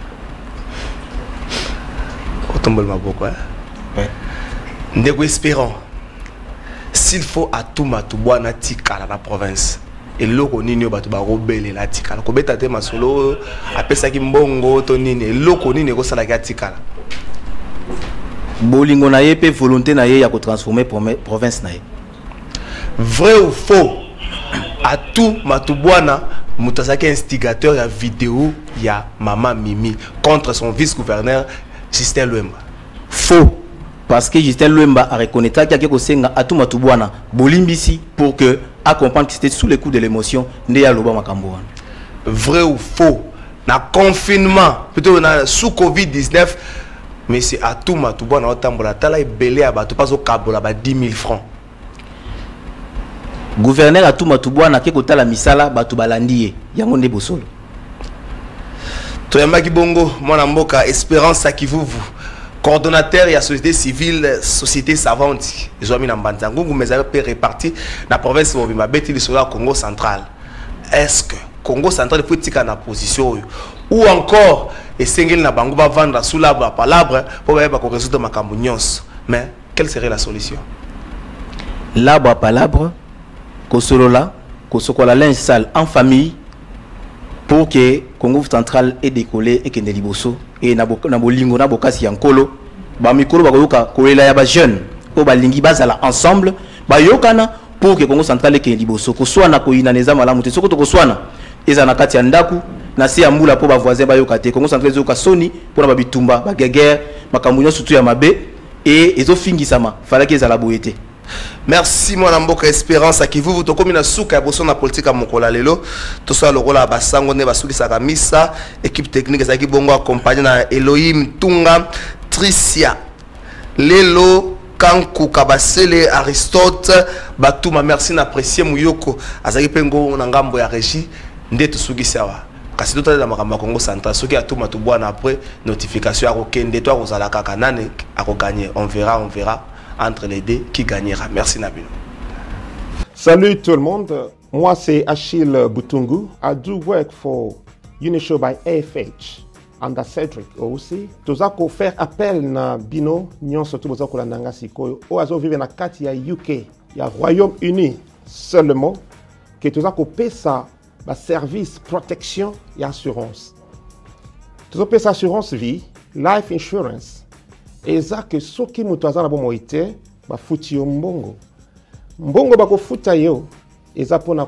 Vous tombez le Maboko, hein? Ndego espérant. S'il faut à tout matouboua na tikala la province et loko nini batu ba rebelle la tikala ko beta te masolo apesa ki mbongo to nini loko nini ko sala ka tikala bolingo na ye pe volonté na ye ya ko transformer province na ye. Vrai ou faux? À tout matouboana mutasaki instigateur ya vidéo ya Mama Mimi contre son vice-gouverneur Justin Luemba. Faux. Parce que Justin Luemba a reconnu qu'il y a quelque chose à tout matouboana bolimbisi pour que à comprendre que c'était sous le coup de l'émotion ndeya loba makambo. Vrai ou faux? Na confinement plutôt na sous Covid dix-neuf mais c'est à tout matouboana otambola tala ebelé à bato pas au kabola ba dix mille francs. Gouverneur à tout matouboana ke kotala misala bato balandi yango nde bosolo. Toyamba Kibongo mwana mboka Espérance Sakivuvu. Coordonnateur et la société civile, société savante, ils ont mis en Bantango, mais ils ont réparti dans la province de Mobima, Béti, le Congo central. Est-ce que Congo central faut être en position ou encore, et Sengel n'a pas vendre sous l'arbre à palabre pour résoudre ma cambougnons? Mais quelle serait la solution? L'arbre à palabre, Kosolola, Kosokola linge sale en famille pour que Congo central ait décollé et que Neliboso et Nabolingo Nabokasi Yankolo, ba mikolo bakoyoka kolela ya ba jeune, ko balingi bazala ensemble, ba yokana pour que Congo central ait que Neliboso, ko swana ko inaneza malamu te soko to ko swana eza na kati ya ndaku na se ambula po ba voisin ba yokate Congo central ezoka soni pour ba bitumba ba geger makambunya surtout ya mabe et ezofingisa fala ke ezala boyete. Merci mon amboka Espérance à qui vous vous tokomi na souka boso na politique à mokola lelo to so lokola la basango ne basuki saka misa équipe technique ça qui bongo accompagné na Elohim Tunga Tricia Lelo Kanku Kabasele Aristote Batuma merci na apprécier Muyoko azaki pengo na ngambo ya régie ndeto suki sawa kasi tota la makamba Congo central soki atuma to bwana après notification à kokende to akozala kaka nane ako gagner on verra on verra entre les deux qui gagnera. Merci Nabino. Salut tout le monde. Moi c'est Achille Butungu. I do work for Unishow by A F H under Cedric aussi. Tozako faire appel na bino nyon surtout bozako la nanga sikoyo. O azo vive na kati ya U K, ya Royaume-Uni seulement que tozako pesa ba service protection et assurance. Tozako pesa assurance vie, life insurance. Eza que soki mutu aza na bomo ite ba futi yo mbongo mbongo bako futa yo eza pona ko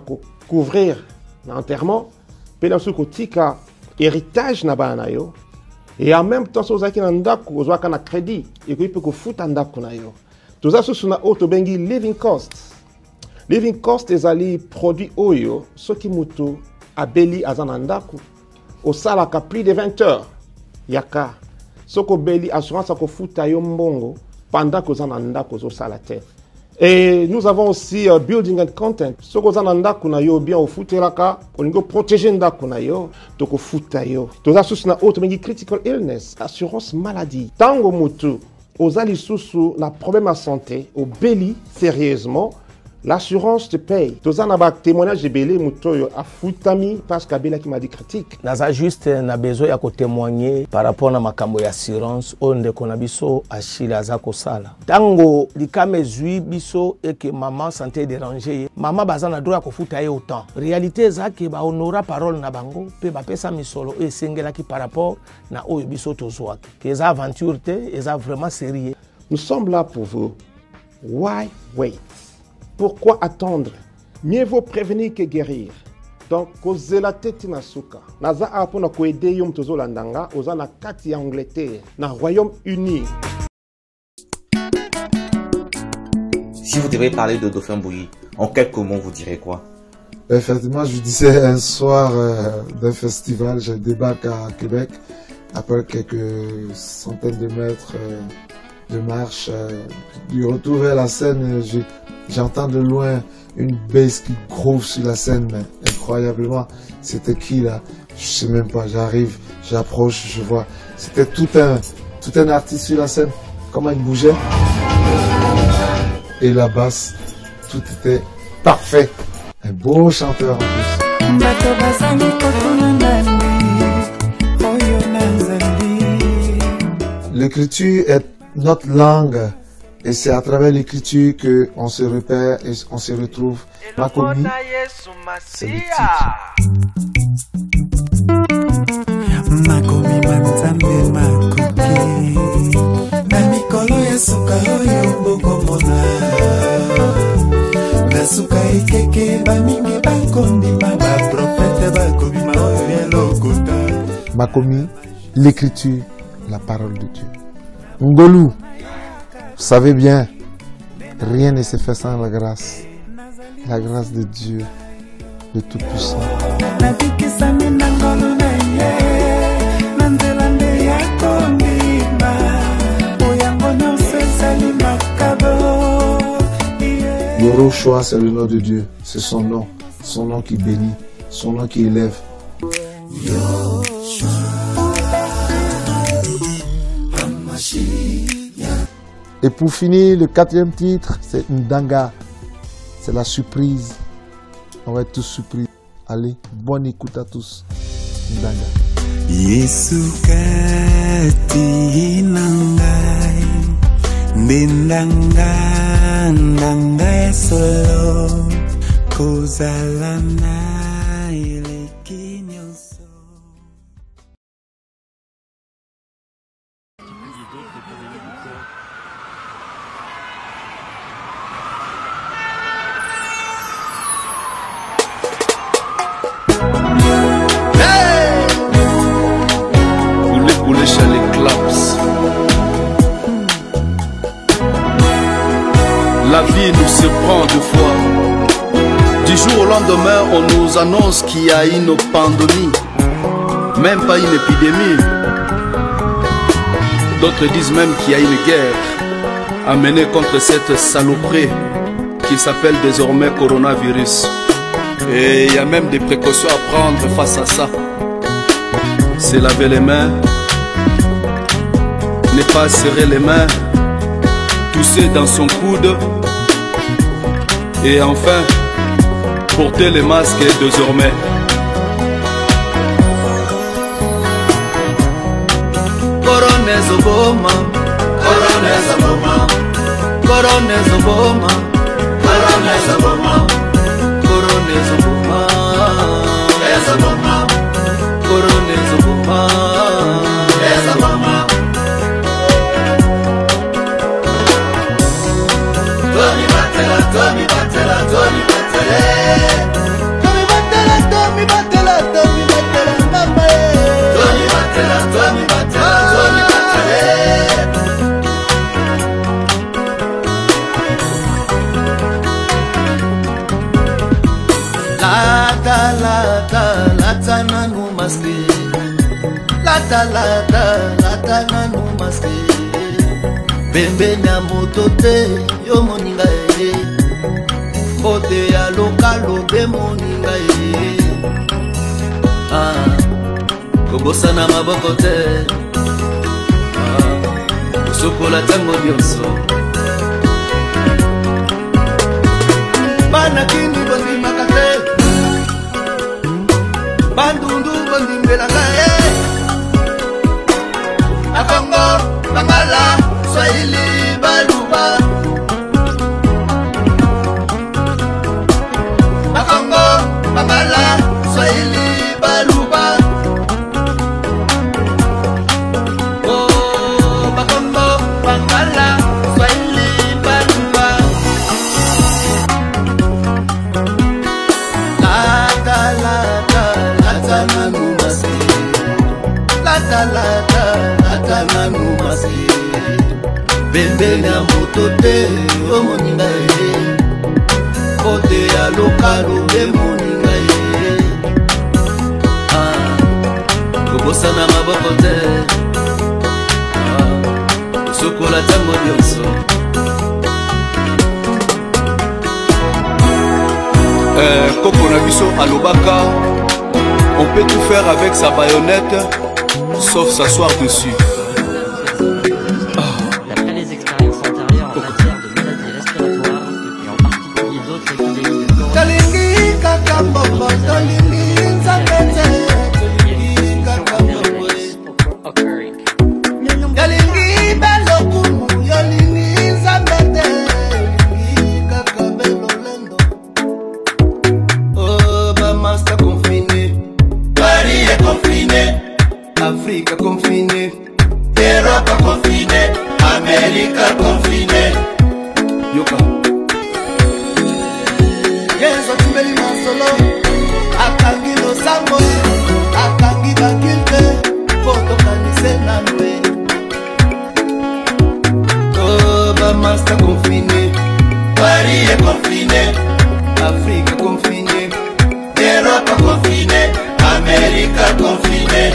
couvrir l'enterrement, puis dans ce côté, héritage na ba na yo. Et en même temps, si vous avez un crédit, et que vous pouvez foutre un ndako na yo. Tout ça, c'est un autre bengi living cost. Living cost est ali produit oyo, ce qui mutu abeli azanandako. Au salaka plus de vingt heures. Yaka. Ce que beli assurance à fouta yo mbongo pendant que zanandako zo salate. Et nous avons aussi uh, building and content. Ce que zanandako na yo bien au futeraka, on go protéger ndako na yo, to ko futa yo. Tout ça, c'est un autre bengi critical illness, assurance maladie. Tango mutu ozali susu na problème à santé, au beli sérieusement. L'assurance te paye. Tout ça n'a pas témoignage de belé mutoyo a futami parce qu'Abela qui m'a dit critique. Naza juste na besoin ya ko témoigner par rapport na makambo ya assurance onde kona biso achila za ko sala. Tango likame zui biso et que maman santé déranger, maman bazana droit ko futa ye autant. Réalité za ke ba honora parole na bango pe ba pesa misolo e sengela ki par rapport na oyo biso tozwa. Que za aventure te, eza vraiment sérieux. Nous sommes là pour vous. Why wait? Pourquoi attendre? Mieux vaut prévenir que guérir. Donc, kozela tete na suka. Naza apo na ko aider yom tozo landanga, oza na kati ya Angleterre, na Royaume-Uni. Si vous devez parler de Dauphin Bouilly, en quelques mots, vous direz quoi? Effectivement, je disais un soir euh, d'un festival, je débarque à Québec, après quelques centaines de mètres euh, de marche. Euh, du retour vers la scène, je j'entends de loin une bass qui groove sur la scène, mais incroyablement, c'était qui là? Je sais même pas, j'arrive, j'approche, je vois. C'était tout un, tout un artiste sur la scène, comment il bougeait. Et la basse, tout était parfait. Un beau chanteur en plus. L'écriture est notre langue. Et c'est à travers l'écriture qu'on se repère et on se retrouve. Makomi, c'est le titre. Makomi manzambe makoki na mikolo ya suka oyo bokomona na suka ekeke bamingi bakondima baprofete bakobima oyo elokota. Makomi, l'écriture, la parole de Dieu. Ngolu. Vous savez bien, rien ne se fait sans la grâce. La grâce de Dieu, de Tout-Puissant. Yoroshua, c'est le nom de Dieu. C'est son nom. Son nom qui bénit. Son nom qui élève. Et pour finir, le quatrième titre, c'est Ndanga. C'est la surprise. On va être tous surpris. Allez, bonne écoute à tous. Ndanga. Yesu kati nangai Ndanga ndanga solo Kozalana ile kinyoso. La vie nous surprend deux fois. Du jour au lendemain, on nous annonce qu'il y a une pandémie, même pas une épidémie. D'autres disent même qu'il y a une guerre à mener contre cette saloperie qui s'appelle désormais coronavirus. Et il y a même des précautions à prendre face à ça. C'est laver les mains, ne pas serrer les mains, tousser dans son coude. Et enfin, porter les masques désormais. Coronezo boma, coronezo boma, coronezo boma, coronezo boma, coronezo boma, eza boma, coronezo boma, eza boma. Tony Batela, Tony Batela, Tony Batela, Tony lata lata nanu maske lata lata lata nanu maske bembe na moto te yo moninga e ote ya lokalo be moninga e ah kobosana maboko te ah sokola tango nyonso bana kini bondi makate bandundu bondi mbelanga e akongo bangala swahili baluba akongo bangala swahili baluba oh bakongo bangala swahili baluba lata lata lata nanu maske lata lata lata nanu maske bembe na moto te o moninga e ote ya lokalo be moninga e ah kobosana maboko te ah sokola tango nyonso euh, Koko na biso alobaka on peut tout faire avec sa baïonnette sauf s'asseoir dessus. Afrique confinée, Europe confinée, Amérique confinée. Yoka. Yeso tumbeli masolo, akangi no sambo, akangi bakilpe, poto kanise namwe. Oh, ba master confiné, Paris est confiné, Afrique confinée, Europe confinée, Amérique confinée.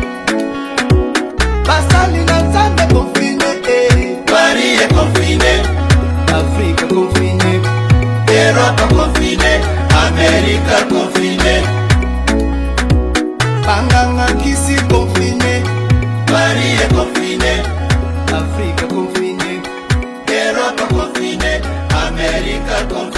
Basali na Nzambe confiné, eh. Paris est confiné, Afrique confinée, Europe confinée, Amérique confinée. Banganga kisi confiné, Paris est confiné, Afrique confinée, Europe confinée, Amérique confinée.